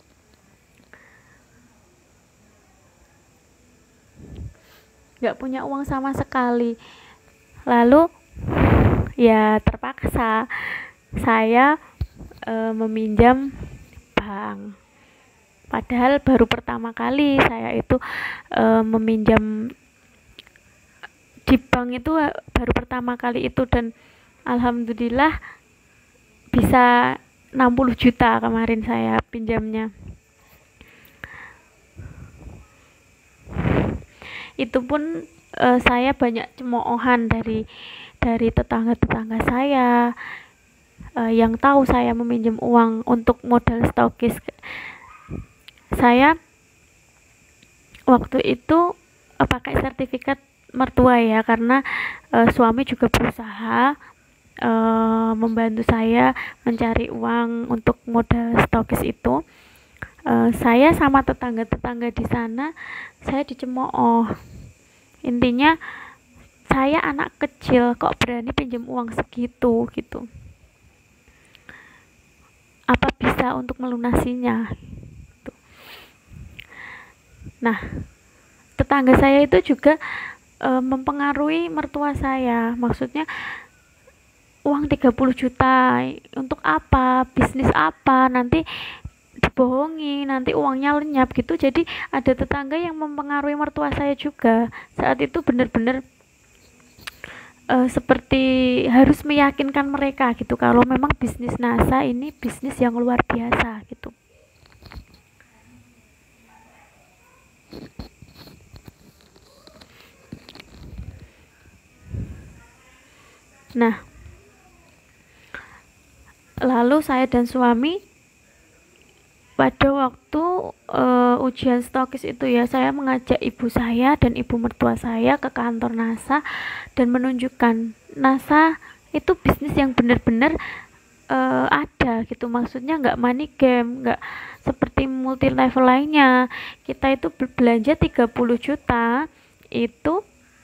Nggak punya uang sama sekali. Lalu ya terpaksa saya e, meminjam bank. Padahal baru pertama kali saya itu e, meminjam di bank itu baru pertama kali itu, dan alhamdulillah bisa enam puluh juta kemarin saya pinjamnya. Itu pun uh, saya banyak cemoohan dari dari tetangga-tetangga saya uh, yang tahu saya meminjam uang untuk modal stokis. Saya waktu itu uh, pakai sertifikat mertua ya, karena uh, suami juga berusaha uh, membantu saya mencari uang untuk modal stokis itu. Uh, saya sama tetangga-tetangga di sana saya dicemooh. Intinya saya anak kecil kok berani pinjam uang segitu gitu. Apa bisa untuk melunasinya? Gitu. Nah, tetangga saya itu juga uh, mempengaruhi mertua saya. Maksudnya uang tiga puluh juta untuk apa? Bisnis apa? Nanti dibohongi, nanti uangnya lenyap gitu. Jadi ada tetangga yang mempengaruhi mertua saya juga. Saat itu benar-benar uh, seperti harus meyakinkan mereka gitu kalau memang bisnis NASA ini bisnis yang luar biasa gitu. Nah, lalu saya dan suami pada waktu uh, ujian stokis itu ya, saya mengajak ibu saya dan ibu mertua saya ke kantor NASA dan menunjukkan NASA itu bisnis yang benar-benar uh, ada gitu. Maksudnya nggak money game, nggak seperti multi level lainnya. Kita itu belanja tiga puluh juta itu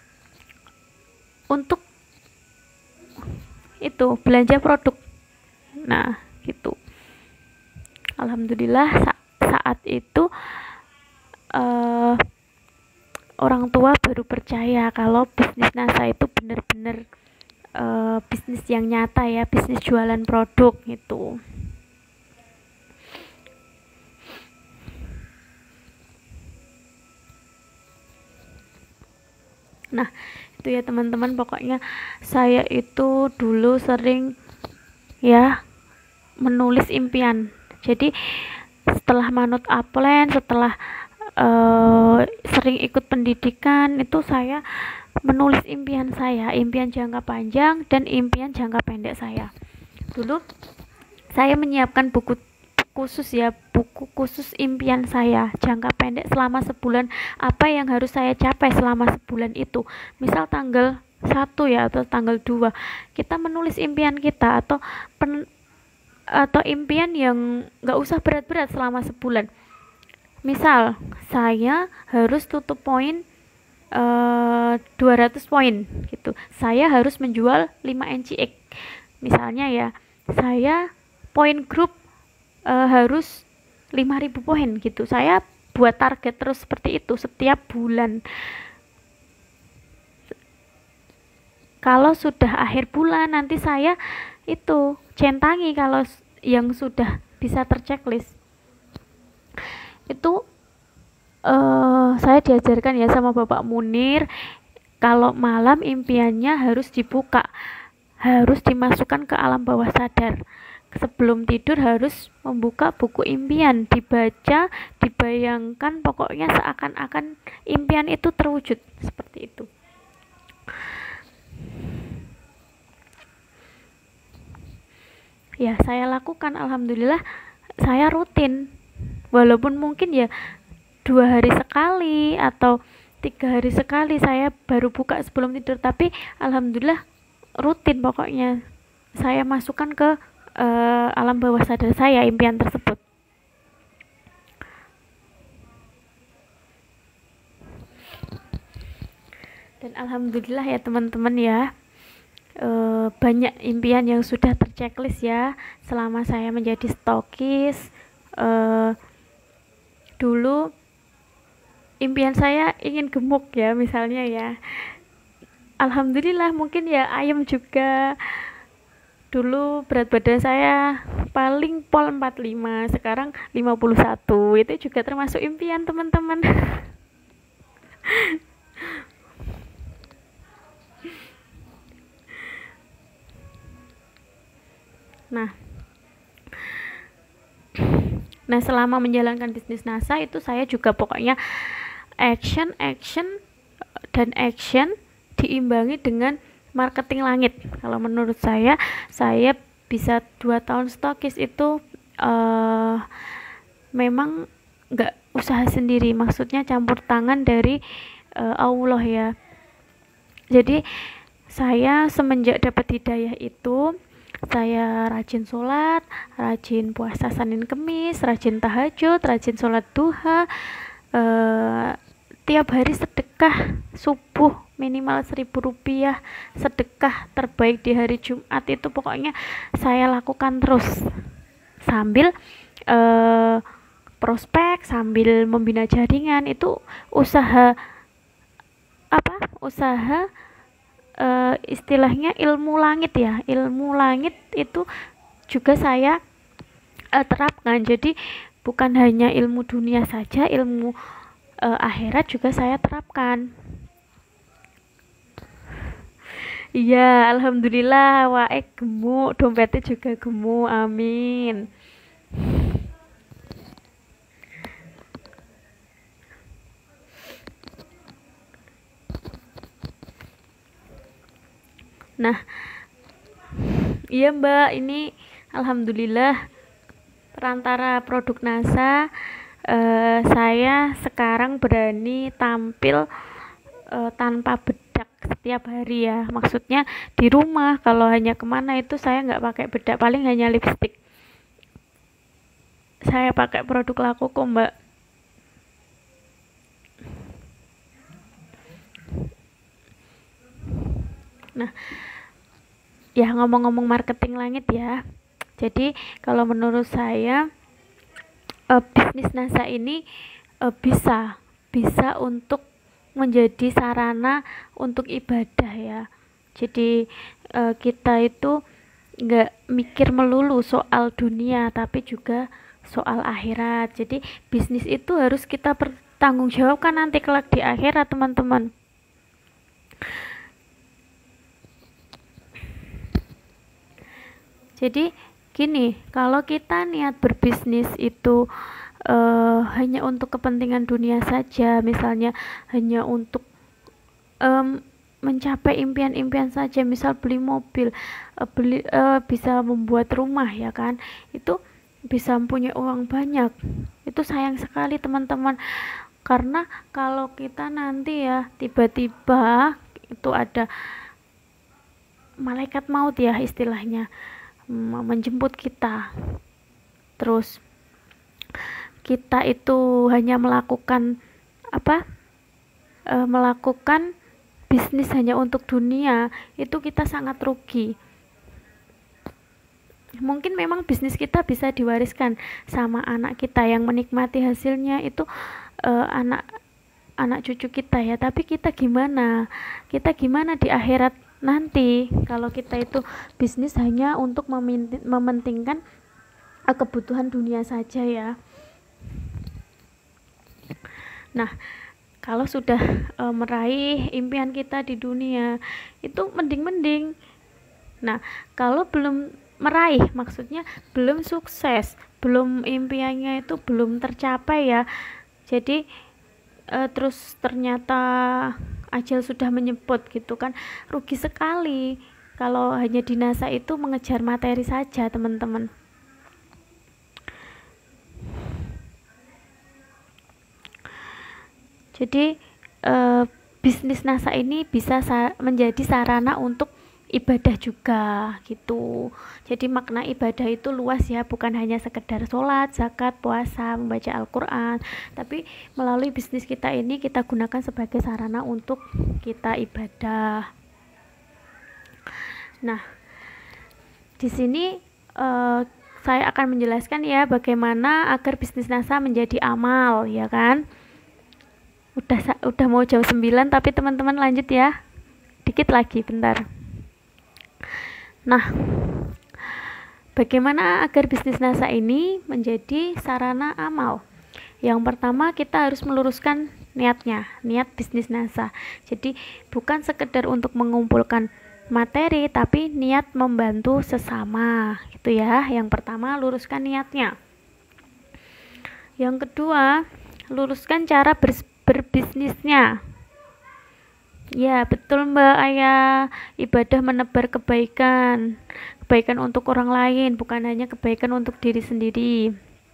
untuk itu belanja produk. Nah gitu. Alhamdulillah sa- saat itu uh, orang tua baru percaya kalau bisnis NASA itu benar-benar uh, bisnis yang nyata ya, bisnis jualan produk gitu. Nah itu ya teman-teman, pokoknya saya itu dulu sering ya menulis impian. Jadi setelah manut upline, setelah uh, sering ikut pendidikan, itu saya menulis impian saya, impian jangka panjang dan impian jangka pendek saya. Dulu saya menyiapkan buku khusus ya, buku khusus impian saya jangka pendek selama sebulan, apa yang harus saya capai selama sebulan itu. Misal tanggal satu ya atau tanggal dua kita menulis impian kita, atau pen, atau impian yang gak usah berat-berat selama sebulan. Misal saya harus tutup poin uh, dua ratus poin gitu, saya harus menjual lima N C X misalnya ya. Saya poin grup uh, harus lima ribu poin gitu. Saya buat target terus seperti itu setiap bulan. Kalau sudah akhir bulan nanti saya itu centangi kalau yang sudah bisa terchecklist. Itu uh, saya diajarkan ya sama Bapak Munir, kalau malam impiannya harus dibuka, harus dimasukkan ke alam bawah sadar. Sebelum tidur harus membuka buku impian, dibaca, dibayangkan, pokoknya seakan-akan impian itu terwujud seperti itu. Ya, saya lakukan, alhamdulillah saya rutin, walaupun mungkin ya dua hari sekali atau tiga hari sekali saya baru buka sebelum tidur, tapi alhamdulillah rutin, pokoknya saya masukkan ke uh, alam bawah sadar saya impian tersebut. Dan alhamdulillah ya teman-teman ya, Uh, banyak impian yang sudah terchecklist ya selama saya menjadi stokis. Uh, dulu impian saya ingin gemuk ya misalnya ya, alhamdulillah mungkin ya ayam juga. Dulu berat badan saya paling pol empat puluh lima, sekarang lima puluh satu, itu juga termasuk impian teman-teman. Nah, nah selama menjalankan bisnis NASA itu saya juga pokoknya action, action, dan action diimbangi dengan marketing langit. Kalau menurut saya, saya bisa dua tahun stokis itu uh, memang nggak usaha sendiri, maksudnya campur tangan dari uh, Allah ya. Jadi saya semenjak dapat hidayah itu, saya rajin sholat, rajin puasa Senin Kemis, rajin tahajud, rajin sholat duha, uh, tiap hari sedekah subuh minimal seribu rupiah, sedekah terbaik di hari Jumat, itu pokoknya saya lakukan terus sambil uh, prospek, sambil membina jaringan. Itu usaha apa usaha Uh, istilahnya ilmu langit ya, ilmu langit itu juga saya uh, terapkan. Jadi bukan hanya ilmu dunia saja, ilmu uh, akhirat juga saya terapkan. Iya, alhamdulillah, wae gemuk, dompetnya juga gemuk, amin. Nah, iya Mbak, ini alhamdulillah perantara produk NASA eh, saya sekarang berani tampil eh, tanpa bedak setiap hari ya. Maksudnya di rumah, kalau hanya kemana itu saya nggak pakai bedak, paling hanya lipstick. Saya pakai produk Lakuku Mbak. Nah, ya ngomong-ngomong marketing langit ya, jadi kalau menurut saya uh, bisnis NASA ini uh, bisa bisa untuk menjadi sarana untuk ibadah ya. Jadi uh, kita itu nggak mikir melulu soal dunia, tapi juga soal akhirat. Jadi bisnis itu harus kita pertanggungjawabkan nanti kelak di akhirat teman-teman. Jadi gini, kalau kita niat berbisnis itu uh, hanya untuk kepentingan dunia saja, misalnya hanya untuk um, mencapai impian-impian saja, misal beli mobil, uh, beli uh, bisa membuat rumah ya kan, itu bisa punya uang banyak, itu sayang sekali teman-teman. Karena kalau kita nanti ya tiba-tiba itu ada malaikat maut ya istilahnya menjemput kita, terus kita itu hanya melakukan apa e, melakukan bisnis hanya untuk dunia, itu kita sangat rugi. mungkin memang bisnis kita bisa diwariskan sama anak kita yang menikmati hasilnya itu uh, anak anak cucu kita ya, tapi kita gimana kita gimana di akhirat nanti kalau kita itu bisnis hanya untuk mementingkan uh, kebutuhan dunia saja ya. Nah, kalau sudah e, meraih impian kita di dunia itu mending-mending. Nah, kalau belum meraih, maksudnya belum sukses, belum impiannya itu belum tercapai ya. Jadi e, terus ternyata ajal sudah menyebut gitu kan, rugi sekali kalau hanya di NASA itu mengejar materi saja, teman-teman. Jadi e, bisnis NASA ini bisa sa- menjadi sarana untuk ibadah juga gitu. Jadi makna ibadah itu luas ya, bukan hanya sekedar sholat, zakat, puasa, membaca Al-Quran, tapi melalui bisnis kita ini kita gunakan sebagai sarana untuk kita ibadah. Nah, di sini e, saya akan menjelaskan ya bagaimana agar bisnis NASA menjadi amal, ya kan? Udah udah mau jam sembilan tapi teman-teman lanjut ya. Dikit lagi, bentar. Nah, bagaimana agar bisnis NASA ini menjadi sarana amal? Yang pertama kita harus meluruskan niatnya, niat bisnis NASA. Jadi bukan sekedar untuk mengumpulkan materi tapi niat membantu sesama, gitu ya. Yang pertama luruskan niatnya. Yang kedua, luruskan cara ber berbisnisnya. Ya, betul Mbak Ayah. Ibadah menebar kebaikan. Kebaikan untuk orang lain, bukan hanya kebaikan untuk diri sendiri.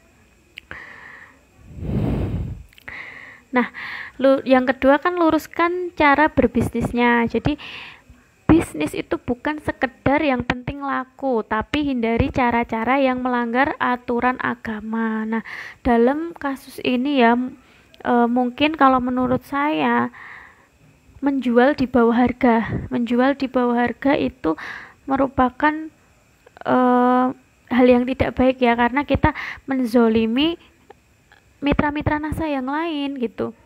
Nah, yang kedua kan luruskan cara berbisnisnya. Jadi bisnis itu bukan sekedar yang penting laku, tapi hindari cara-cara yang melanggar aturan agama. Nah, dalam kasus ini ya E, mungkin kalau menurut saya menjual di bawah harga menjual di bawah harga itu merupakan e, hal yang tidak baik ya, karena kita menzolimi mitra-mitra NASA yang lain gitu.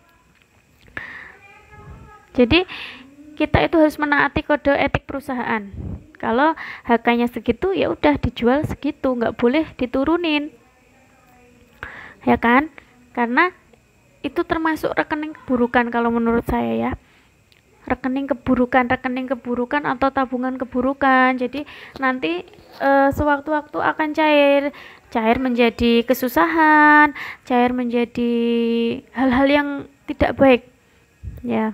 Jadi kita itu harus menaati kode etik perusahaan. Kalau harganya segitu ya udah dijual segitu, nggak boleh diturunin, ya kan? Karena itu termasuk rekening keburukan kalau menurut saya ya, rekening keburukan rekening keburukan atau tabungan keburukan. Jadi nanti e, sewaktu-waktu akan cair cair menjadi kesusahan, cair menjadi hal-hal yang tidak baik ya.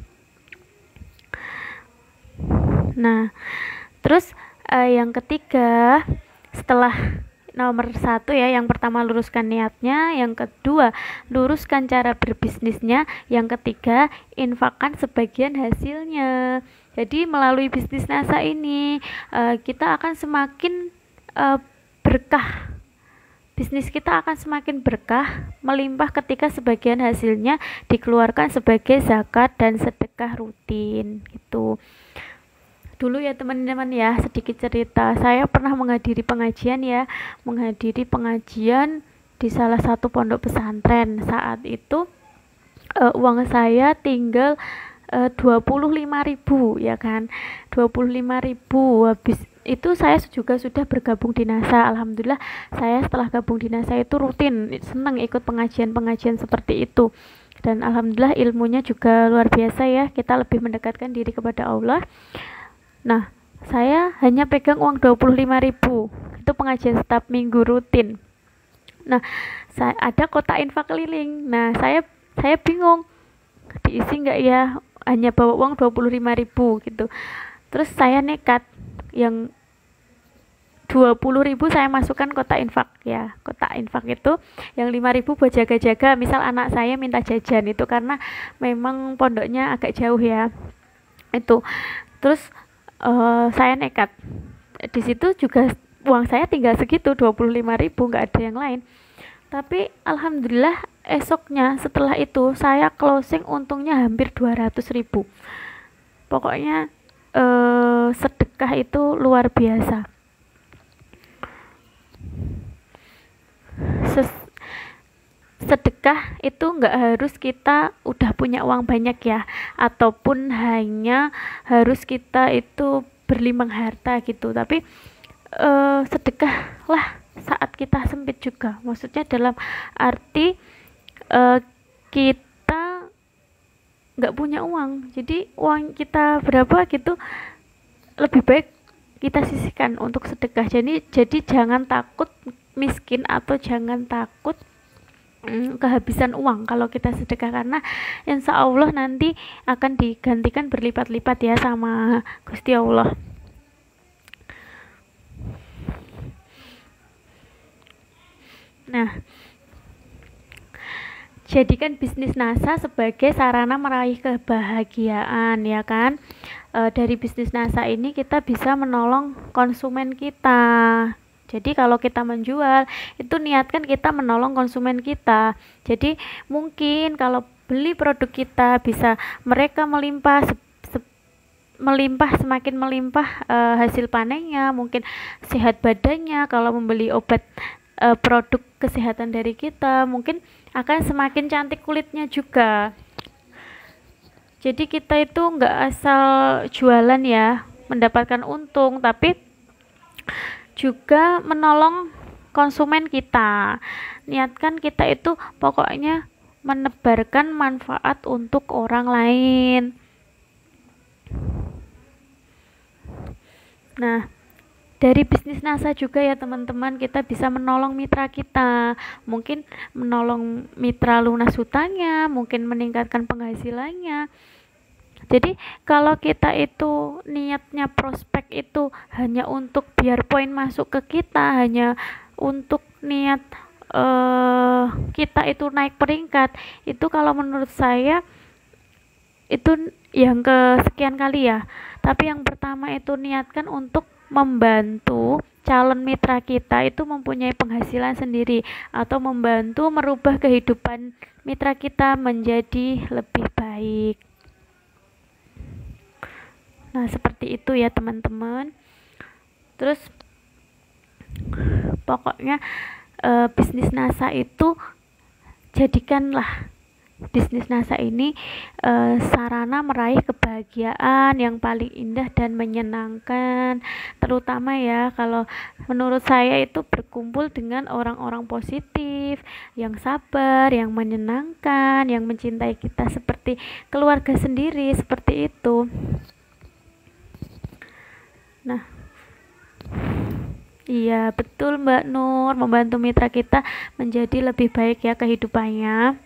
Nah, terus e, yang ketiga, setelah nomor satu ya, yang pertama luruskan niatnya, yang kedua luruskan cara berbisnisnya, yang ketiga infakkan sebagian hasilnya. Jadi melalui bisnis NASA ini uh, kita akan semakin uh, berkah, bisnis kita akan semakin berkah, melimpah ketika sebagian hasilnya dikeluarkan sebagai zakat dan sedekah rutin gitu. Dulu ya teman-teman ya, sedikit cerita, saya pernah menghadiri pengajian ya, menghadiri pengajian di salah satu pondok pesantren. Saat itu uh, uang saya tinggal uh, dua puluh lima ribu ya kan, dua puluh lima ribu. Habis itu saya juga sudah bergabung di NASA. Alhamdulillah saya setelah gabung di NASA itu rutin senang ikut pengajian-pengajian seperti itu, dan alhamdulillah ilmunya juga luar biasa ya, kita lebih mendekatkan diri kepada Allah. Nah, saya hanya pegang uang dua puluh lima ribu. Itu pengajian setiap minggu rutin. Nah, saya ada kotak infak keliling. Nah, saya saya bingung. Diisi enggak ya? Hanya bawa uang dua puluh lima ribu gitu. Terus saya nekat yang dua puluh ribu saya masukkan kotak infak ya. Kotak infak itu yang lima ribu buat jaga-jaga, misal anak saya minta jajan, itu karena memang pondoknya agak jauh ya. Itu. Terus Uh, saya nekat. Di situ juga uang saya tinggal segitu, dua puluh lima ribu, nggak ada yang lain. Tapi alhamdulillah esoknya setelah itu saya closing untungnya hampir dua ratus ribu. Pokoknya uh, sedekah itu luar biasa. ses- sedekah itu nggak harus kita udah punya uang banyak ya, ataupun hanya harus kita itu berlimpah harta gitu, tapi uh, sedekah lah saat kita sempit juga, maksudnya dalam arti uh, kita nggak punya uang, jadi uang kita berapa gitu lebih baik kita sisihkan untuk sedekah. Jadi jadi jangan takut miskin atau jangan takut kehabisan uang kalau kita sedekah, karena insya Allah nanti akan digantikan berlipat-lipat ya sama Gusti Allah. Nah, jadikan bisnis NASA sebagai sarana meraih kebahagiaan ya kan. E, dari bisnis NASA ini kita bisa menolong konsumen kita. Jadi kalau kita menjual, itu niatkan kita menolong konsumen kita. Jadi mungkin kalau beli produk kita bisa mereka melimpah se- se- melimpah semakin melimpah e, hasil panennya, mungkin sehat badannya. Kalau membeli obat e, produk kesehatan dari kita, mungkin akan semakin cantik kulitnya juga. Jadi kita itu nggak asal jualan ya, mendapatkan untung, tapi juga menolong konsumen kita. Niatkan kita itu pokoknya menebarkan manfaat untuk orang lain. Nah, dari bisnis NASA juga ya teman-teman, kita bisa menolong mitra kita, mungkin menolong mitra lunas hutangnya, mungkin meningkatkan penghasilannya. Jadi kalau kita itu niatnya prospek itu hanya untuk biar poin masuk ke kita, hanya untuk niat uh, kita itu naik peringkat, itu kalau menurut saya itu yang kesekian kali ya. Tapi yang pertama itu niatkan untuk membantu calon mitra kita itu mempunyai penghasilan sendiri, atau membantu merubah kehidupan mitra kita menjadi lebih baik. Nah, seperti itu ya teman-teman. Terus pokoknya e, bisnis NASA itu jadikanlah bisnis NASA ini e, sarana meraih kebahagiaan yang paling indah dan menyenangkan. Terutama ya kalau menurut saya itu berkumpul dengan orang-orang positif, yang sabar, yang menyenangkan, yang mencintai kita seperti keluarga sendiri, seperti itu. Nah, iya betul Mbak Nur, membantu mitra kita menjadi lebih baik ya kehidupannya.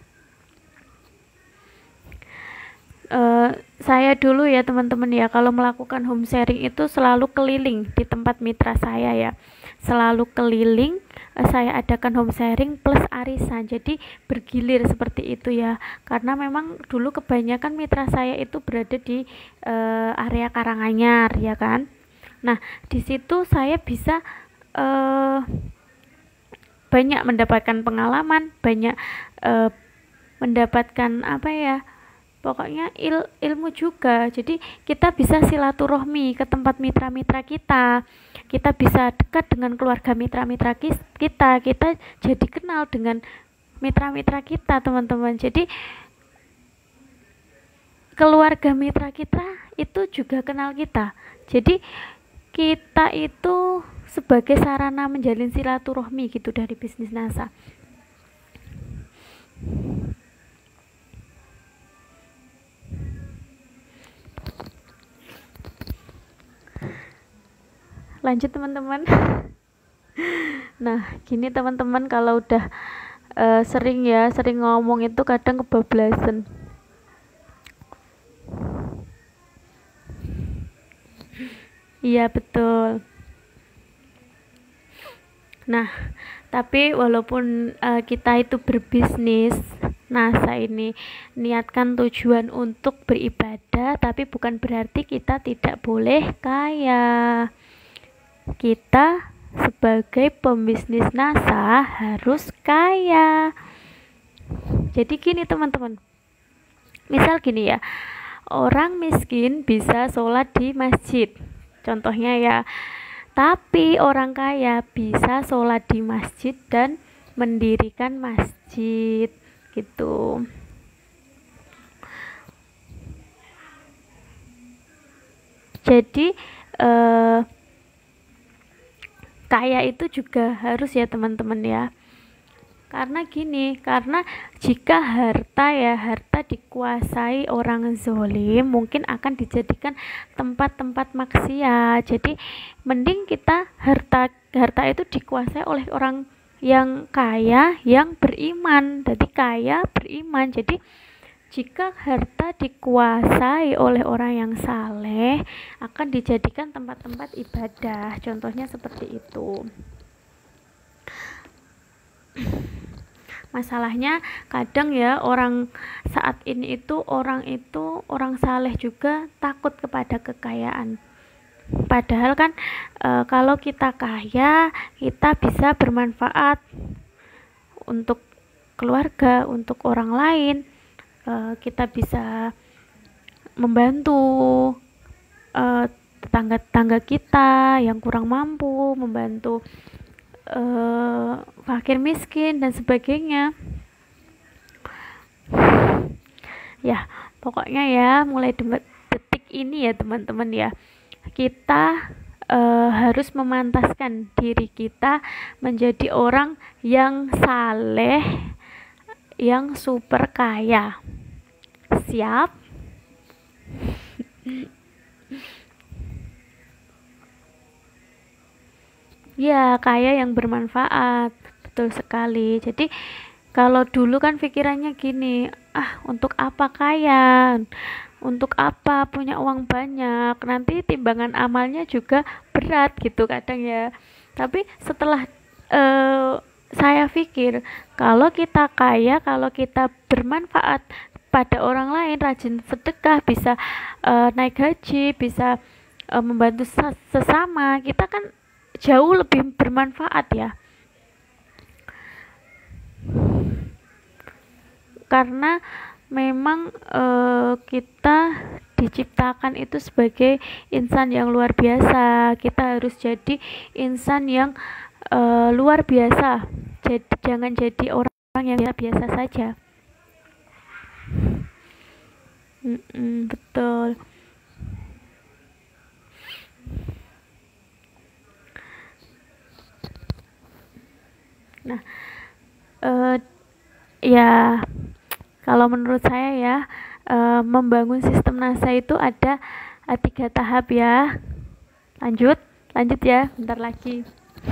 Uh, saya dulu ya teman-teman ya, kalau melakukan home sharing itu selalu keliling di tempat mitra saya ya, selalu keliling. Uh, saya adakan home sharing plus arisan, jadi bergilir seperti itu ya, karena memang dulu kebanyakan mitra saya itu berada di uh, area Karanganyar ya kan. Nah di situ saya bisa uh, banyak mendapatkan pengalaman, banyak uh, mendapatkan apa ya, pokoknya il, ilmu juga. Jadi kita bisa silaturahmi ke tempat mitra-mitra kita, kita bisa dekat dengan keluarga mitra-mitra kita, kita jadi kenal dengan mitra-mitra kita teman-teman. Jadi keluarga mitra kita itu juga kenal kita. Jadi kita itu sebagai sarana menjalin silaturahmi gitu dari bisnis NASA. Lanjut teman-teman. Nah gini teman-teman, kalau udah uh, sering ya sering ngomong itu kadang kebablasan. Iya betul. Nah tapi walaupun uh, kita itu berbisnis NASA ini niatkan tujuan untuk beribadah, tapi bukan berarti kita tidak boleh kaya. Kita sebagai pembisnis NASA harus kaya. Jadi gini teman-teman, misal gini ya, orang miskin bisa sholat di masjid contohnya ya, tapi orang kaya bisa sholat di masjid dan mendirikan masjid gitu. Jadi eh, kaya itu juga harus ya teman-teman ya. Karena gini, karena jika harta ya harta dikuasai orang zolim, mungkin akan dijadikan tempat-tempat maksiat. Jadi mending kita harta harta itu dikuasai oleh orang yang kaya yang beriman. Jadi kaya beriman. Jadi jika harta dikuasai oleh orang yang saleh, akan dijadikan tempat-tempat ibadah. Contohnya seperti itu. Masalahnya kadang ya orang saat ini itu orang itu orang saleh juga takut kepada kekayaan. Padahal kan e, kalau kita kaya, kita bisa bermanfaat untuk keluarga, untuk orang lain. E, kita bisa membantu e, tetangga-tetangga kita yang kurang mampu, membantu Uh, fakir miskin dan sebagainya. Ya pokoknya ya mulai detik ini ya teman-teman ya, kita uh, harus memantaskan diri kita menjadi orang yang saleh, yang super kaya. Siap? Ya, kaya yang bermanfaat. Betul sekali. Jadi kalau dulu kan pikirannya gini, ah untuk apa kaya? Untuk apa punya uang banyak? Nanti timbangan amalnya juga berat gitu kadang ya. Tapi setelah uh, saya pikir, kalau kita kaya, kalau kita bermanfaat pada orang lain, rajin sedekah, bisa uh, naik haji, bisa uh, membantu sesama, kita kan jauh lebih bermanfaat ya. Karena memang e, kita diciptakan itu sebagai insan yang luar biasa. Kita harus jadi insan yang e, luar biasa. Jadi jangan jadi orang yang biasa saja. Mm-mm, betul. Nah, uh, ya kalau menurut saya ya uh, membangun sistem NASA itu ada uh, tiga tahap ya. Lanjut, lanjut ya, bentar lagi.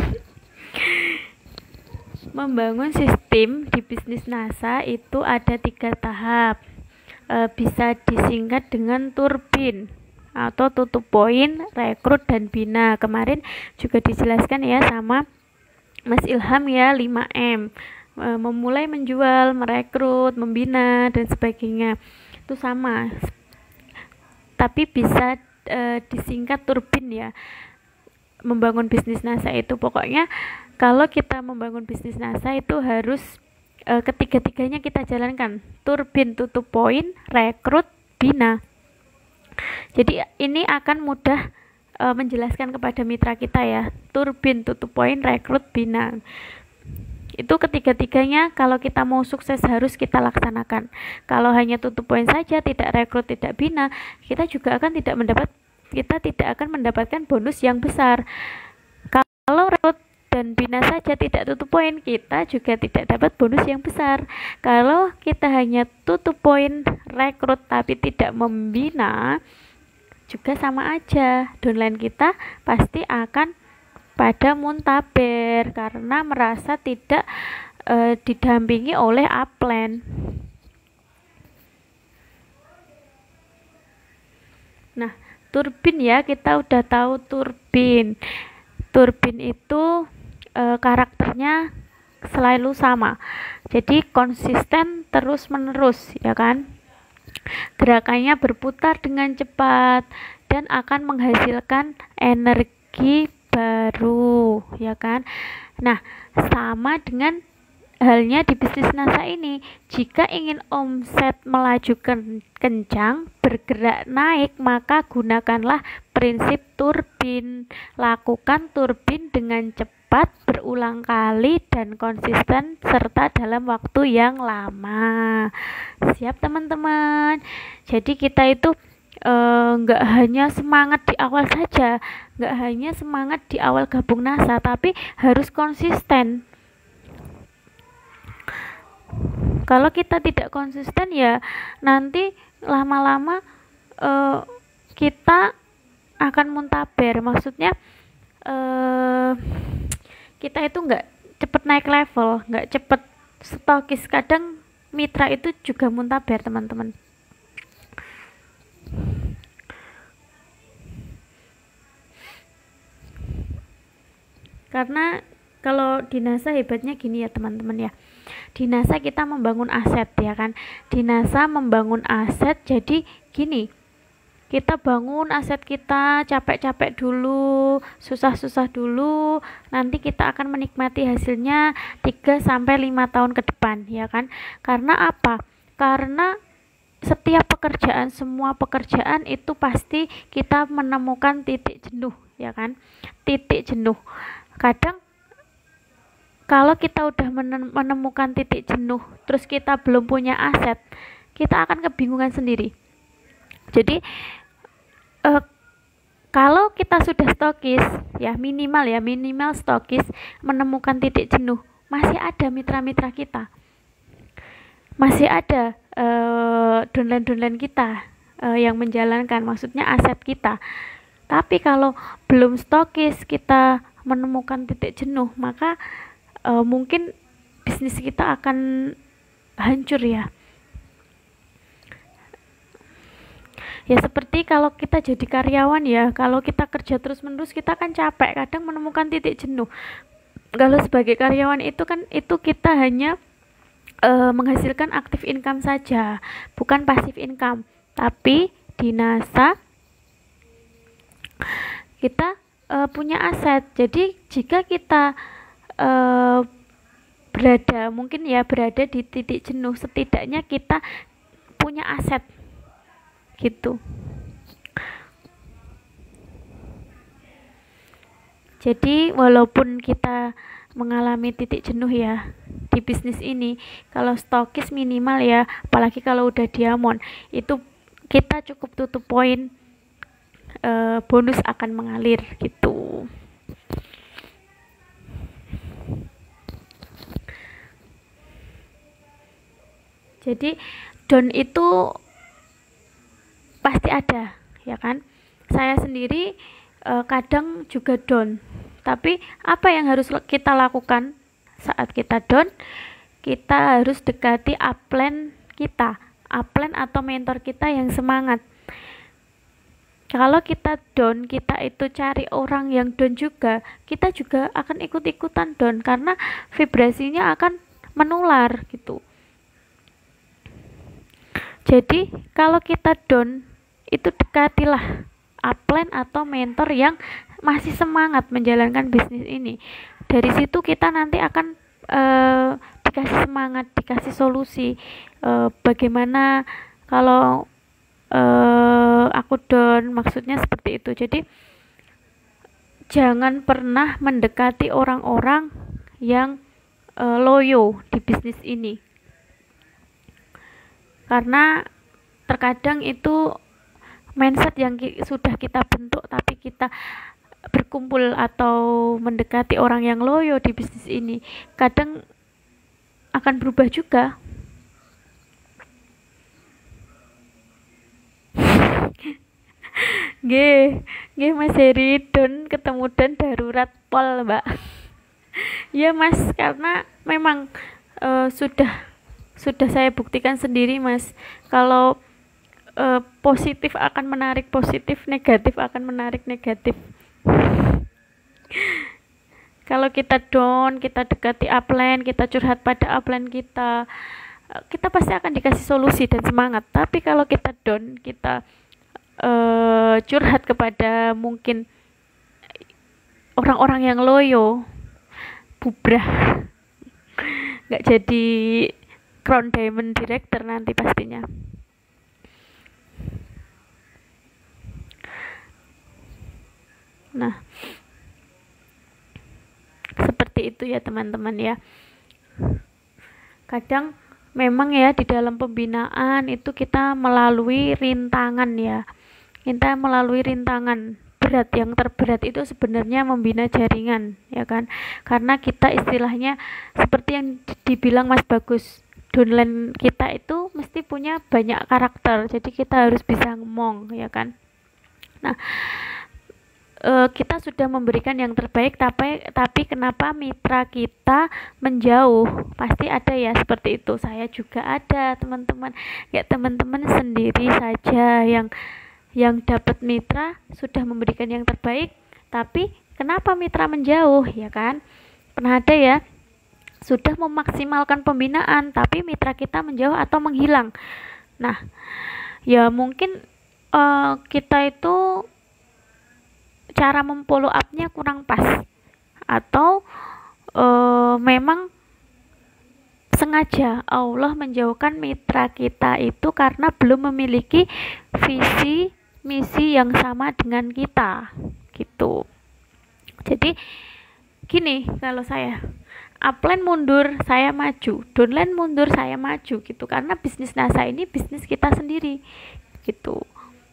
Membangun sistem di bisnis NASA itu ada tiga tahap. Uh, bisa disingkat dengan turbin atau tutup poin, rekrut dan bina. Kemarin juga dijelaskan ya sama Mas Ilham ya, lima M, e, memulai menjual, merekrut, membina dan sebagainya. Itu sama. Tapi bisa e, disingkat turbin ya. Membangun bisnis NASA itu pokoknya kalau kita membangun bisnis NASA itu harus e, ketiga-tiganya kita jalankan. Turbin, tutup poin, rekrut, bina. Jadi ini akan mudah menjelaskan kepada mitra kita ya, turbin, tutup poin, rekrut, bina. Itu ketiga-tiganya kalau kita mau sukses harus kita laksanakan. Kalau hanya tutup poin saja, tidak rekrut, tidak bina, kita juga akan tidak mendapat kita tidak akan mendapatkan bonus yang besar. Kalau rekrut dan bina saja tidak tutup poin, kita juga tidak dapat bonus yang besar. Kalau kita hanya tutup poin, rekrut tapi tidak membina, juga sama aja, downline kita pasti akan pada muntaber karena merasa tidak e, didampingi oleh upline. Nah, turbin ya, kita udah tahu turbin. Turbin itu e, karakternya selalu sama, jadi konsisten terus menerus ya kan. Gerakannya berputar dengan cepat dan akan menghasilkan energi baru ya kan. Nah, sama dengan halnya di bisnis NASA ini. Jika ingin omset melaju kencang, bergerak naik, maka gunakanlah prinsip turbin. Lakukan turbin dengan cepat cepat, berulang kali, dan konsisten, serta dalam waktu yang lama. Siap teman-teman? Jadi kita itu nggak uh, hanya semangat di awal saja, nggak hanya semangat di awal gabung NASA, tapi harus konsisten. Kalau kita tidak konsisten ya nanti lama-lama uh, kita akan muntaber. Maksudnya uh, kita itu nggak cepet naik level, nggak cepet stokis. Kadang mitra itu juga muntaber teman-teman. Karena kalau di NASA hebatnya gini ya teman-teman ya, di NASA kita membangun aset ya kan, di NASA membangun aset. Jadi gini, kita bangun aset kita capek-capek dulu, susah-susah dulu, nanti kita akan menikmati hasilnya tiga sampai lima tahun ke depan ya kan. Karena apa? Karena setiap pekerjaan, semua pekerjaan itu pasti kita menemukan titik jenuh ya kan, titik jenuh. Kadang kalau kita udah menemukan titik jenuh terus kita belum punya aset, kita akan kebingungan sendiri. Jadi Uh, kalau kita sudah stokis ya, minimal ya minimal stokis menemukan titik jenuh, masih ada mitra-mitra kita, masih ada uh, downline-downline kita uh, yang menjalankan, maksudnya aset kita. Tapi kalau belum stokis kita menemukan titik jenuh, maka uh, mungkin bisnis kita akan hancur ya. Ya seperti kalau kita jadi karyawan ya, kalau kita kerja terus-menerus kita kan capek, kadang menemukan titik jenuh. Kalau sebagai karyawan itu kan itu kita hanya uh, menghasilkan aktif income saja, bukan pasif income. Tapi di NASA kita uh, punya aset. Jadi jika kita uh, berada mungkin ya berada di titik jenuh, setidaknya kita punya aset gitu. Jadi walaupun kita mengalami titik jenuh ya di bisnis ini, kalau stokis minimal ya, apalagi kalau udah diamond, itu kita cukup tutup poin, eh, bonus akan mengalir gitu. Jadi down itu pasti ada ya kan. Saya sendiri eh, kadang juga down, tapi apa yang harus kita lakukan saat kita down? Kita harus dekati upline kita, upline atau mentor kita yang semangat. Kalau kita down, kita itu cari orang yang down juga, kita juga akan ikut-ikutan down karena vibrasinya akan menular gitu. Jadi kalau kita down, itu dekatilah upline atau mentor yang masih semangat menjalankan bisnis ini. Dari situ kita nanti akan uh, dikasih semangat, dikasih solusi. Uh, bagaimana kalau uh, aku down, maksudnya seperti itu. Jadi jangan pernah mendekati orang-orang yang uh, loyo di bisnis ini, karena terkadang itu mindset yang ki- sudah kita bentuk, tapi kita berkumpul atau mendekati orang yang loyo di bisnis ini kadang akan berubah juga. Nggih, nggih Mas Heri, don ketemu dan darurat pol, Mbak. Ya Mas, karena memang uh, sudah sudah saya buktikan sendiri Mas, kalau Uh, positif akan menarik positif, negatif akan menarik negatif. Kalau kita down, kita dekati upline, kita curhat pada upline kita, kita pasti akan dikasih solusi dan semangat. Tapi kalau kita down, kita uh, curhat kepada mungkin orang-orang yang loyo, bubrah, nggak jadi Crown Diamond Director nanti pastinya. Nah, seperti itu ya teman-teman ya. Kadang memang ya di dalam pembinaan itu kita melalui rintangan ya. Kita melalui rintangan berat, yang terberat itu sebenarnya membina jaringan ya kan, karena kita istilahnya seperti yang dibilang Mas Bagus, downline kita itu mesti punya banyak karakter, jadi kita harus bisa ngomong ya kan. Nah e, kita sudah memberikan yang terbaik, tapi tapi kenapa mitra kita menjauh? Pasti ada ya seperti itu, saya juga ada teman-teman, ya teman-teman sendiri saja yang yang dapat mitra sudah memberikan yang terbaik, tapi kenapa mitra menjauh ya kan? Pernah ada ya, sudah memaksimalkan pembinaan tapi mitra kita menjauh atau menghilang. Nah ya mungkin uh, kita itu cara memfollow up-nya kurang pas, atau uh, memang sengaja Allah menjauhkan mitra kita itu karena belum memiliki visi misi yang sama dengan kita gitu. Jadi gini, kalau saya upline mundur saya maju, downline mundur saya maju gitu, karena bisnis NASA ini bisnis kita sendiri gitu.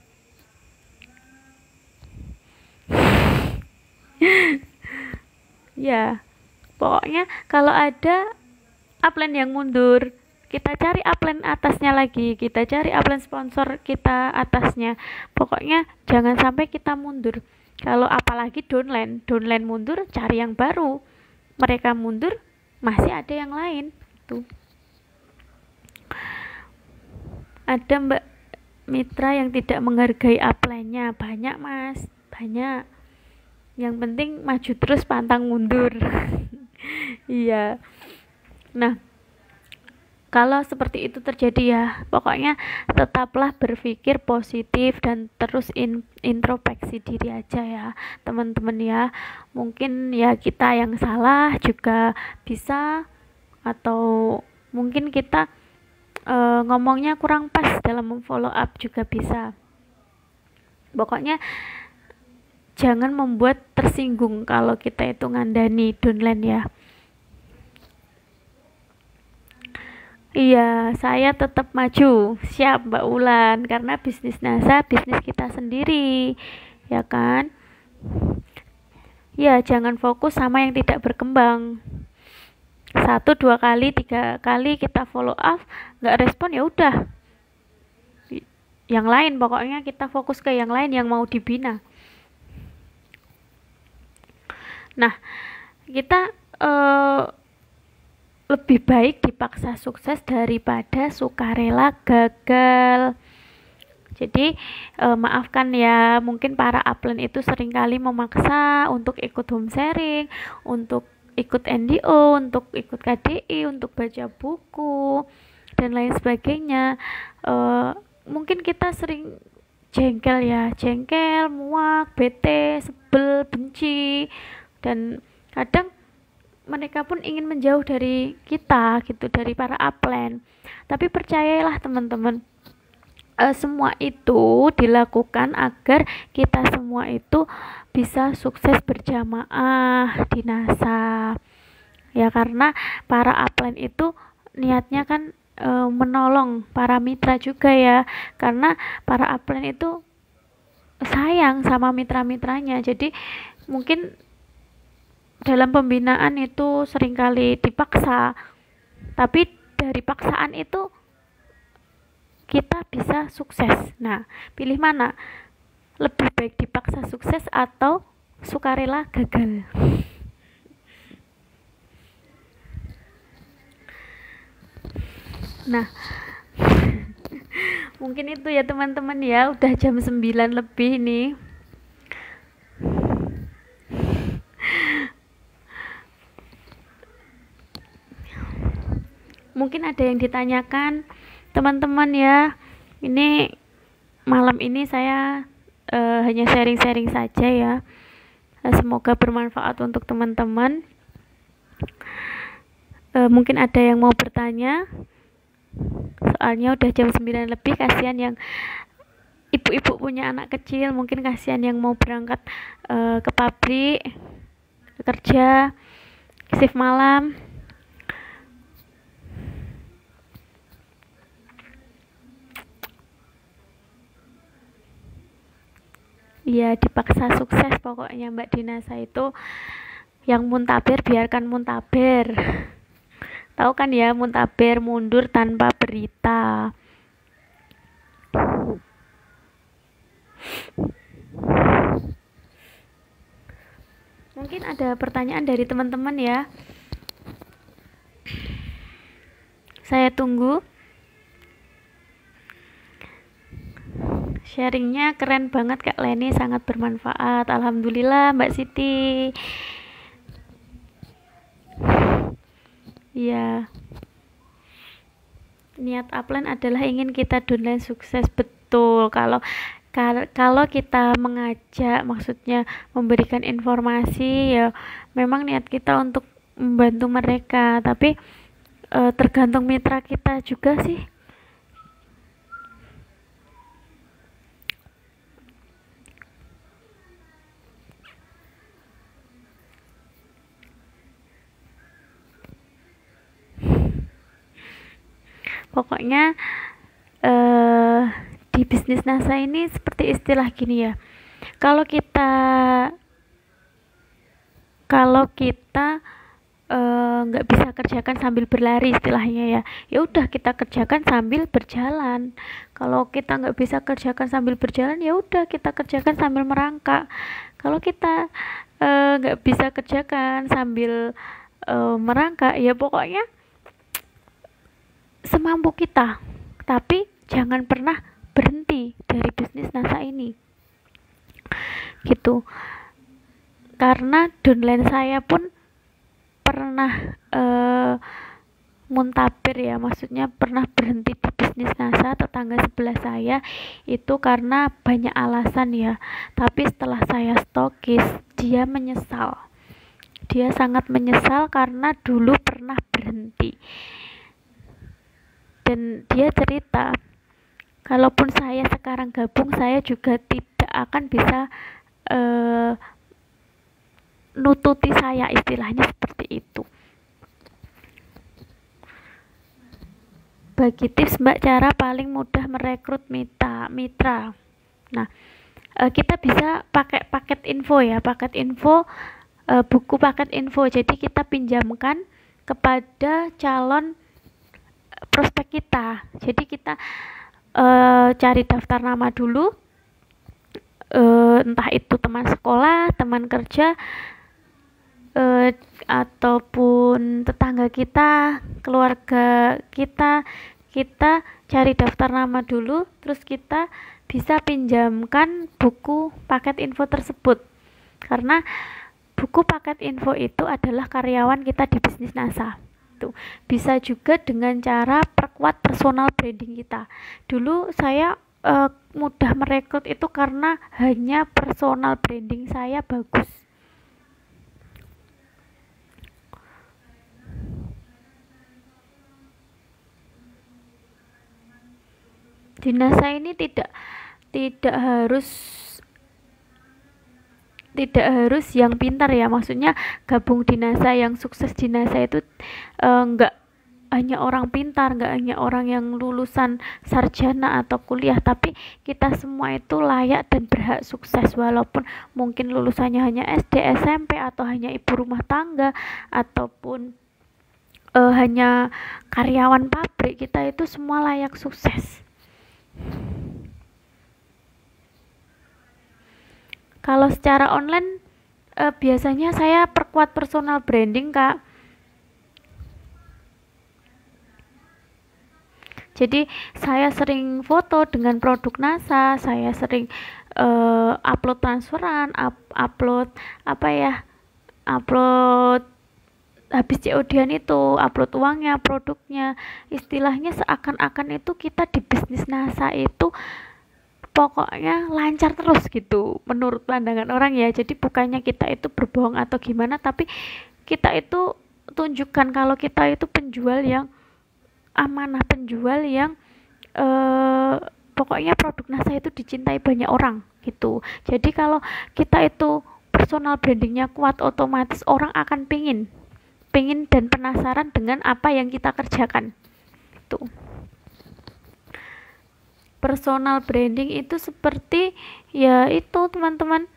Ya pokoknya kalau ada upline yang mundur, kita cari upline atasnya lagi, kita cari upline sponsor kita atasnya, pokoknya jangan sampai kita mundur. Kalau apalagi downline, downline mundur cari yang baru, mereka mundur masih ada yang lain tuh. Ada mbak mitra yang tidak menghargai upline-nya, banyak Mas, banyak. Yang penting maju terus pantang mundur. Iya. Nah kalau seperti itu terjadi ya, pokoknya tetaplah berpikir positif dan terus in, introspeksi diri aja ya teman-teman ya. Mungkin ya kita yang salah juga bisa, atau mungkin kita e, ngomongnya kurang pas dalam memfollow up juga bisa. Pokoknya jangan membuat tersinggung kalau kita itu ngandani downline ya. Iya, saya tetap maju. Siap Mbak Ulan, karena bisnis NASA bisnis kita sendiri, ya kan? Ya, jangan fokus sama yang tidak berkembang. Satu, dua kali, tiga kali kita follow up, nggak respon ya udah. Yang lain, pokoknya kita fokus ke yang lain yang mau dibina. Nah, kita uh, lebih baik dipaksa sukses daripada sukarela gagal. Jadi eh, maafkan ya, mungkin para upline itu seringkali memaksa untuk ikut home sharing, untuk ikut N D O, untuk ikut K D I, untuk baca buku dan lain sebagainya. Eh, mungkin kita sering jengkel ya, jengkel, muak, bete, sebel, benci, dan kadang mereka pun ingin menjauh dari kita gitu, dari para upline. Tapi percayalah teman-teman, e, semua itu dilakukan agar kita semua itu bisa sukses berjamaah di NASA ya, karena para upline itu niatnya kan e, menolong para mitra juga ya, karena para upline itu sayang sama mitra-mitranya. Jadi mungkin dalam pembinaan itu seringkali dipaksa, tapi dari paksaan itu kita bisa sukses. Nah, pilih mana? Lebih baik dipaksa sukses atau sukarela gagal? Nah, mungkin itu ya teman-teman ya, udah jam sembilan lebih nih. Mungkin ada yang ditanyakan teman-teman ya. Ini malam ini saya uh, hanya sharing-sharing saja ya. Semoga bermanfaat untuk teman-teman. Uh, mungkin ada yang mau bertanya. Soalnya udah jam sembilan lebih, kasihan yang ibu-ibu punya anak kecil, mungkin kasihan yang mau berangkat uh, ke pabrik kerja. shift malam. Ya dipaksa sukses pokoknya Mbak Dinasa itu. Yang muntaber biarkan muntaber. Tahu kan ya, muntaber mundur tanpa berita. Mungkin ada pertanyaan dari teman-teman ya. Saya tunggu. Sharingnya keren banget Kak Leni, sangat bermanfaat. Alhamdulillah Mbak Siti. Iya. Niat upline adalah ingin kita downline sukses, betul. Kalau kalau kita mengajak, maksudnya memberikan informasi, ya memang niat kita untuk membantu mereka, tapi e, tergantung mitra kita juga sih. Pokoknya eh, di bisnis NASA ini seperti istilah gini ya. Kalau kita kalau kita nggak eh, bisa kerjakan sambil berlari istilahnya ya, ya udah kita kerjakan sambil berjalan. Kalau kita nggak bisa kerjakan sambil berjalan, ya udah kita kerjakan sambil merangkak. Kalau kita nggak eh, bisa kerjakan sambil eh, merangkak, ya pokoknya semampu kita, tapi jangan pernah berhenti dari bisnis NASA ini gitu. Karena downline saya pun pernah uh, muntaber ya, maksudnya pernah berhenti di bisnis NASA. Tetangga sebelah saya itu karena banyak alasan ya, tapi setelah saya stokis, dia menyesal, dia sangat menyesal karena dulu pernah berhenti. Dan dia cerita, kalaupun saya sekarang gabung, saya juga tidak akan bisa uh, nututi saya, istilahnya seperti itu. Bagi tips Mbak, cara paling mudah merekrut mitra. mitra. Nah, uh, kita bisa pakai paket info ya, paket info, uh, buku paket info. Jadi kita pinjamkan kepada calon prospek kita. Jadi kita uh, cari daftar nama dulu, uh, entah itu teman sekolah, teman kerja, uh, ataupun tetangga kita, keluarga kita. Kita cari daftar nama dulu, terus kita bisa pinjamkan buku paket info tersebut. Karena buku paket info itu adalah karyawan kita di bisnis NASA. Gitu. Bisa juga dengan cara perkuat personal branding kita. Dulu saya uh, mudah merekrut itu karena hanya personal branding saya bagus. Di NASA ini tidak tidak harus tidak harus yang pintar ya, maksudnya gabung di NASA, yang sukses di NASA itu uh, enggak hanya orang pintar, enggak hanya orang yang lulusan sarjana atau kuliah, tapi kita semua itu layak dan berhak sukses, walaupun mungkin lulusannya hanya S D, S M P, atau hanya ibu rumah tangga, ataupun uh, hanya karyawan pabrik. Kita itu semua layak sukses. Kalau secara online eh, biasanya saya perkuat personal branding Kak. Jadi saya sering foto dengan produk NASA, saya sering eh, upload transferan, up, upload apa ya, upload habis C O D-an itu, upload uangnya, produknya. Istilahnya seakan-akan itu kita di bisnis NASA itu pokoknya lancar terus gitu menurut pandangan orang ya. Jadi bukannya kita itu berbohong atau gimana, tapi kita itu tunjukkan kalau kita itu penjual yang amanah, penjual yang eh, pokoknya produk NASA itu dicintai banyak orang gitu. Jadi kalau kita itu personal brandingnya kuat, otomatis orang akan pingin pengen dan penasaran dengan apa yang kita kerjakan. Tuh. Personal branding itu seperti ya itu teman-teman,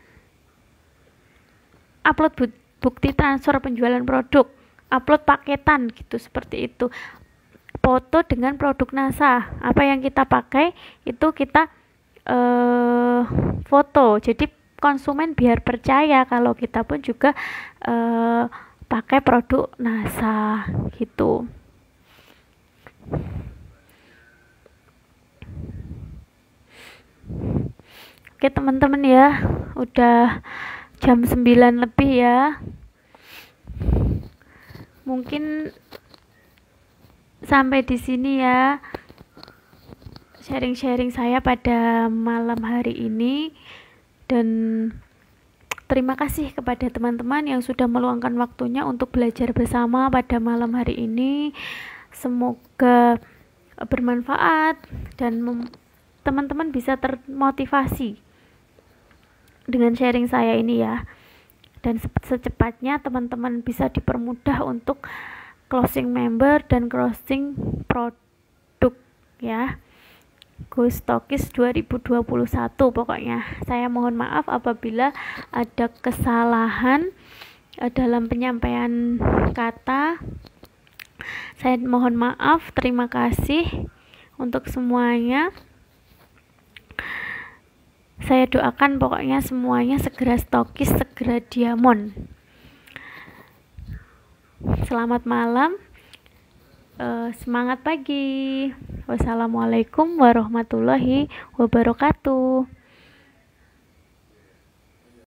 upload bukti transfer penjualan produk, upload paketan gitu, seperti itu. Foto dengan produk NASA, apa yang kita pakai itu kita eh, foto, jadi konsumen biar percaya kalau kita pun juga eh, pakai produk NASA gitu. Oke teman-teman ya, udah jam sembilan lebih ya. Mungkin sampai di sini ya sharing-sharing saya pada malam hari ini, dan terima kasih kepada teman-teman yang sudah meluangkan waktunya untuk belajar bersama pada malam hari ini. Semoga bermanfaat dan teman-teman bisa termotivasi dengan sharing saya ini ya, dan secepatnya teman-teman bisa dipermudah untuk closing member dan closing produk ya. Go Stokis dua ribu dua puluh satu pokoknya. Saya mohon maaf apabila ada kesalahan dalam penyampaian kata. Saya mohon maaf, terima kasih untuk semuanya. Saya doakan pokoknya semuanya segera stokis, segera diamond. Selamat malam, uh, semangat pagi. Wassalamualaikum warahmatullahi wabarakatuh.